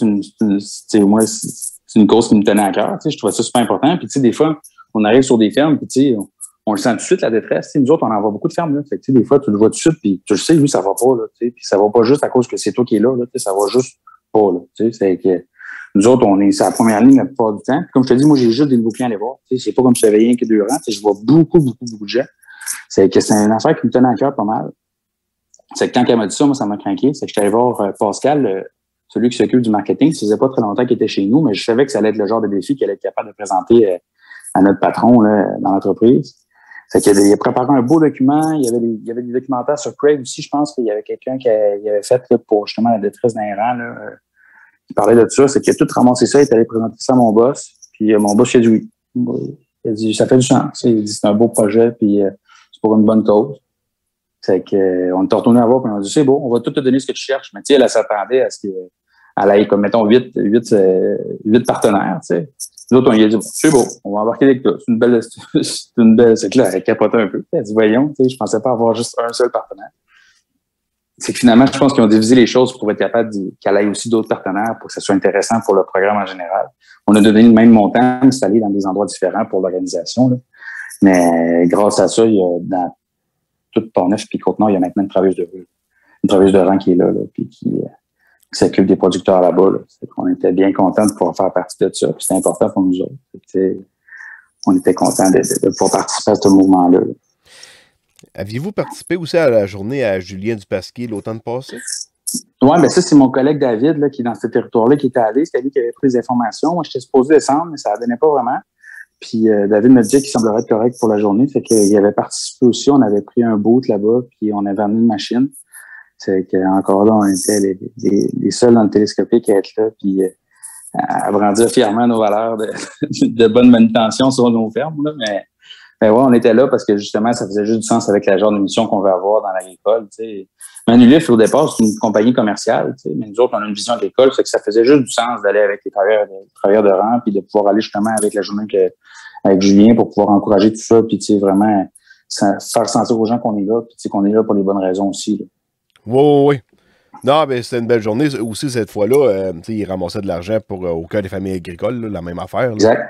une cause qui me tenait à cœur. Je trouvais ça super important. Puis des fois, on arrive sur des fermes, puis on le sent tout de suite, la détresse. Nous autres, on en voit beaucoup de fermes. Là. Fait que, des fois, tu le vois tout de suite, puis tu le sais, lui, ça va pas. Là, puis ça va pas juste à cause que c'est toi qui es là. Ça va juste pas. Là, c'est que nous autres, on est sur la première ligne la plupart du temps. Puis, comme je te dis, moi, j'ai juste des nouveaux clients à aller voir. C'est pas comme si j'avais rien que 2 rangs. Je vois beaucoup de gens. C'est que c'est une affaire qui me tenait à cœur pas mal. C'est que quand elle m'a dit ça, moi, ça m'a craqué. C'est que j'étais allé voir Pascal, celui qui s'occupe du marketing. Ça faisait pas très longtemps qu'il était chez nous, mais je savais que ça allait être le genre de défi qu'elle allait être capable de présenter à notre patron là, dans l'entreprise. Fait qu'il a préparé un beau document. Il y avait des documentaires sur Craig aussi. Je pense qu'il y avait quelqu'un qui avait fait là, pour justement la détresse d'un rang. Là, qui parlait de ça. C'est qu'il a tout ramassé ça. Il est allé présenter ça à mon boss. Puis mon boss, il a dit oui. Il a dit, ça fait du sens. Il a dit, c'est un beau projet. Puis c'est pour une bonne cause. C'est qu'on est retourné à voir, puis on a dit, c'est bon, on va tout te donner ce que tu cherches. Mais tu sais, elle s'attendait à ce qu'elle ait, comme mettons, 8 partenaires, tu sais. Nous autres, on lui a dit, bon, c'est beau, on va embarquer avec toi. C'est une belle, c'est clair, elle capotait un peu. Elle a dit, voyons, tu sais, je pensais pas avoir juste un seul partenaire. C'est que finalement, je pense qu'ils ont divisé les choses pour être capable qu'elle ait aussi d'autres partenaires pour que ça soit intéressant pour le programme en général. On a donné le même montant, mais c'est allé dans des endroits différents pour l'organisation, là. Mais grâce à ça, il y a dans toute Portneuf puis Côte-Nord, il y a maintenant une travailleuse de rang qui est là puis qui s'occupe des producteurs là-bas. Là. On était bien contents de pouvoir faire partie de ça. C'était important pour nous autres. On était contents de pouvoir participer à ce mouvement-là. Là. Aviez-vous participé aussi à la journée à Julien Dupasquier l'automne passé? Oui, bien ça, c'est mon collègue David là, qui est dans ce territoire-là qui était allé. C'était lui qui avait pris les informations. Moi, j'étais supposé descendre, mais ça ne donnait pas vraiment. Puis David me disait qu'il semblerait être correct pour la journée. Fait qu'il avait participé aussi. On avait pris un boot là-bas, puis on avait amené une machine. C'est qu'encore là, on était les seuls dans le télescopique à être là, puis à brandir fièrement nos valeurs de bonne manutention sur nos fermes. Là. Mais ouais, on était là parce que justement, ça faisait juste du sens avec la genre de mission qu'on veut avoir dans l'agricole. T'sais. Manulif, au départ, c'est une compagnie commerciale, mais nous autres, on a une vision agricole, fait que ça faisait juste du sens d'aller avec les travailleurs de rang, puis de pouvoir aller justement avec la journée avec Julien pour pouvoir encourager tout ça, puis vraiment faire sentir aux gens qu'on est là, puis qu'on est là pour les bonnes raisons aussi. Là. Oui. Non, mais c'était une belle journée aussi cette fois-là. Il ramassait de l'argent au cœur des familles agricoles, là, la même affaire. Là.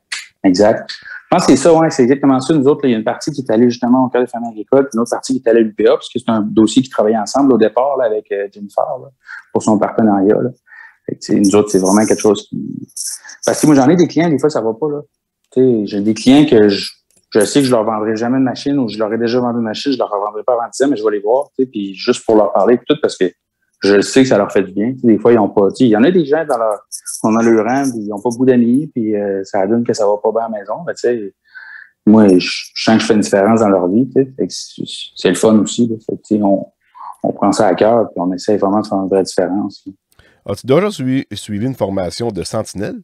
Exact. Je pense que c'est ça, ouais, c'est exactement ça. Nous autres, là, il y a une partie qui est allée justement au cœur des familles agricoles, puis une autre partie qui est allée à l'UPA, parce que c'est un dossier qui travaillait ensemble au départ là, avec Jennifer là, pour son partenariat. Là. Fait que, nous autres, c'est vraiment quelque chose qui... Parce que moi, j'en ai des clients, des fois, ça va pas. Là. J'ai des clients que je sais que je leur vendrai jamais de machine ou je leur ai déjà vendu une machine, je leur revendrai pas avant 10 ans, mais je vais les voir, puis juste pour leur parler, tout parce que je sais que ça leur fait du bien. Des fois, ils n'ont pas... Il y en a des gens on a le rang, puis ils n'ont pas beaucoup d'amis, puis ça donne que ça va pas bien à la maison. Ben, moi, je sens que je fais une différence dans leur vie. C'est le fun aussi. Là. Fait que, on prend ça à cœur, puis on essaie vraiment de faire une vraie différence. As-tu déjà suivi une formation de sentinelle?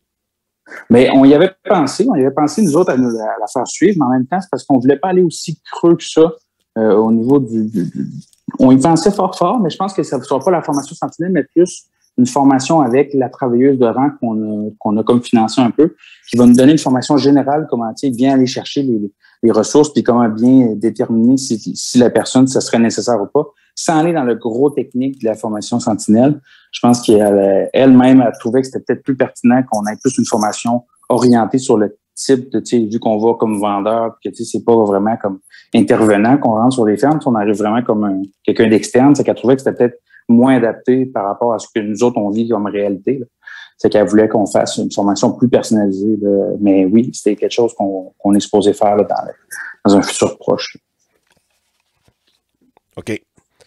Mais on y avait pensé, nous autres, à la faire suivre, mais en même temps, c'est parce qu'on ne voulait pas aller aussi creux que ça au niveau on y pensait fort, mais je pense que ça ne sera pas la formation sentinelle, mais plus une formation avec la travailleuse de rang qu'on a comme financé un peu, qui va nous donner une formation générale, comment bien aller chercher les ressources, puis comment bien déterminer si la personne, ça serait nécessaire ou pas, sans aller dans le gros technique de la formation sentinelle. Je pense qu'elle-même a trouvé que c'était peut-être plus pertinent qu'on ait plus une formation orientée sur le type de, vu qu'on va comme vendeur, puis que c'est pas vraiment comme intervenant qu'on rentre sur les fermes, on arrive vraiment comme quelqu'un d'externe, c'est qu'elle trouvait que c'était peut-être moins adapté par rapport à ce que nous autres, on vit comme réalité. Là. C'est qu'elle voulait qu'on fasse une formation plus personnalisée. Là. Mais oui, c'était quelque chose qu'on est supposé faire là, dans un futur proche. OK.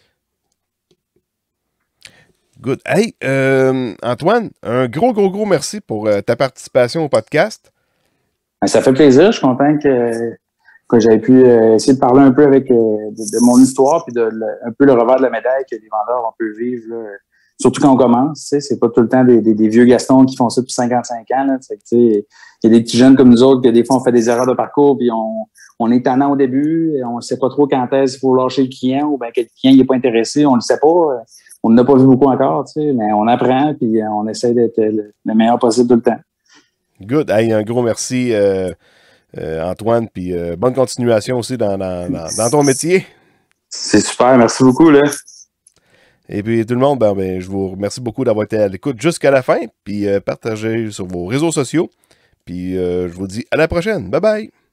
Good. Hey, Antoine, un gros merci pour ta participation au podcast. Ça fait plaisir. Je suis content que j'avais pu essayer de parler un peu avec de mon histoire puis un peu le revers de la médaille que les vendeurs on peut vivre, là, surtout quand on commence. C'est pas tout le temps des vieux Gastons qui font ça depuis 55 ans. Là, il y a des petits jeunes comme nous autres que des fois on fait des erreurs de parcours puis on est tannant au début, on ne sait pas trop quand est-ce qu'il faut lâcher le client ou bien que le client n'est pas intéressé, on ne le sait pas. On n'a pas vu beaucoup encore, mais on apprend puis on essaie d'être le meilleur possible tout le temps. Good. Hey, un gros merci, Antoine, puis bonne continuation aussi dans ton métier. C'est super, merci beaucoup. Là. Et puis tout le monde, je vous remercie beaucoup d'avoir été à l'écoute jusqu'à la fin, puis partagez sur vos réseaux sociaux. Puis je vous dis à la prochaine. Bye bye!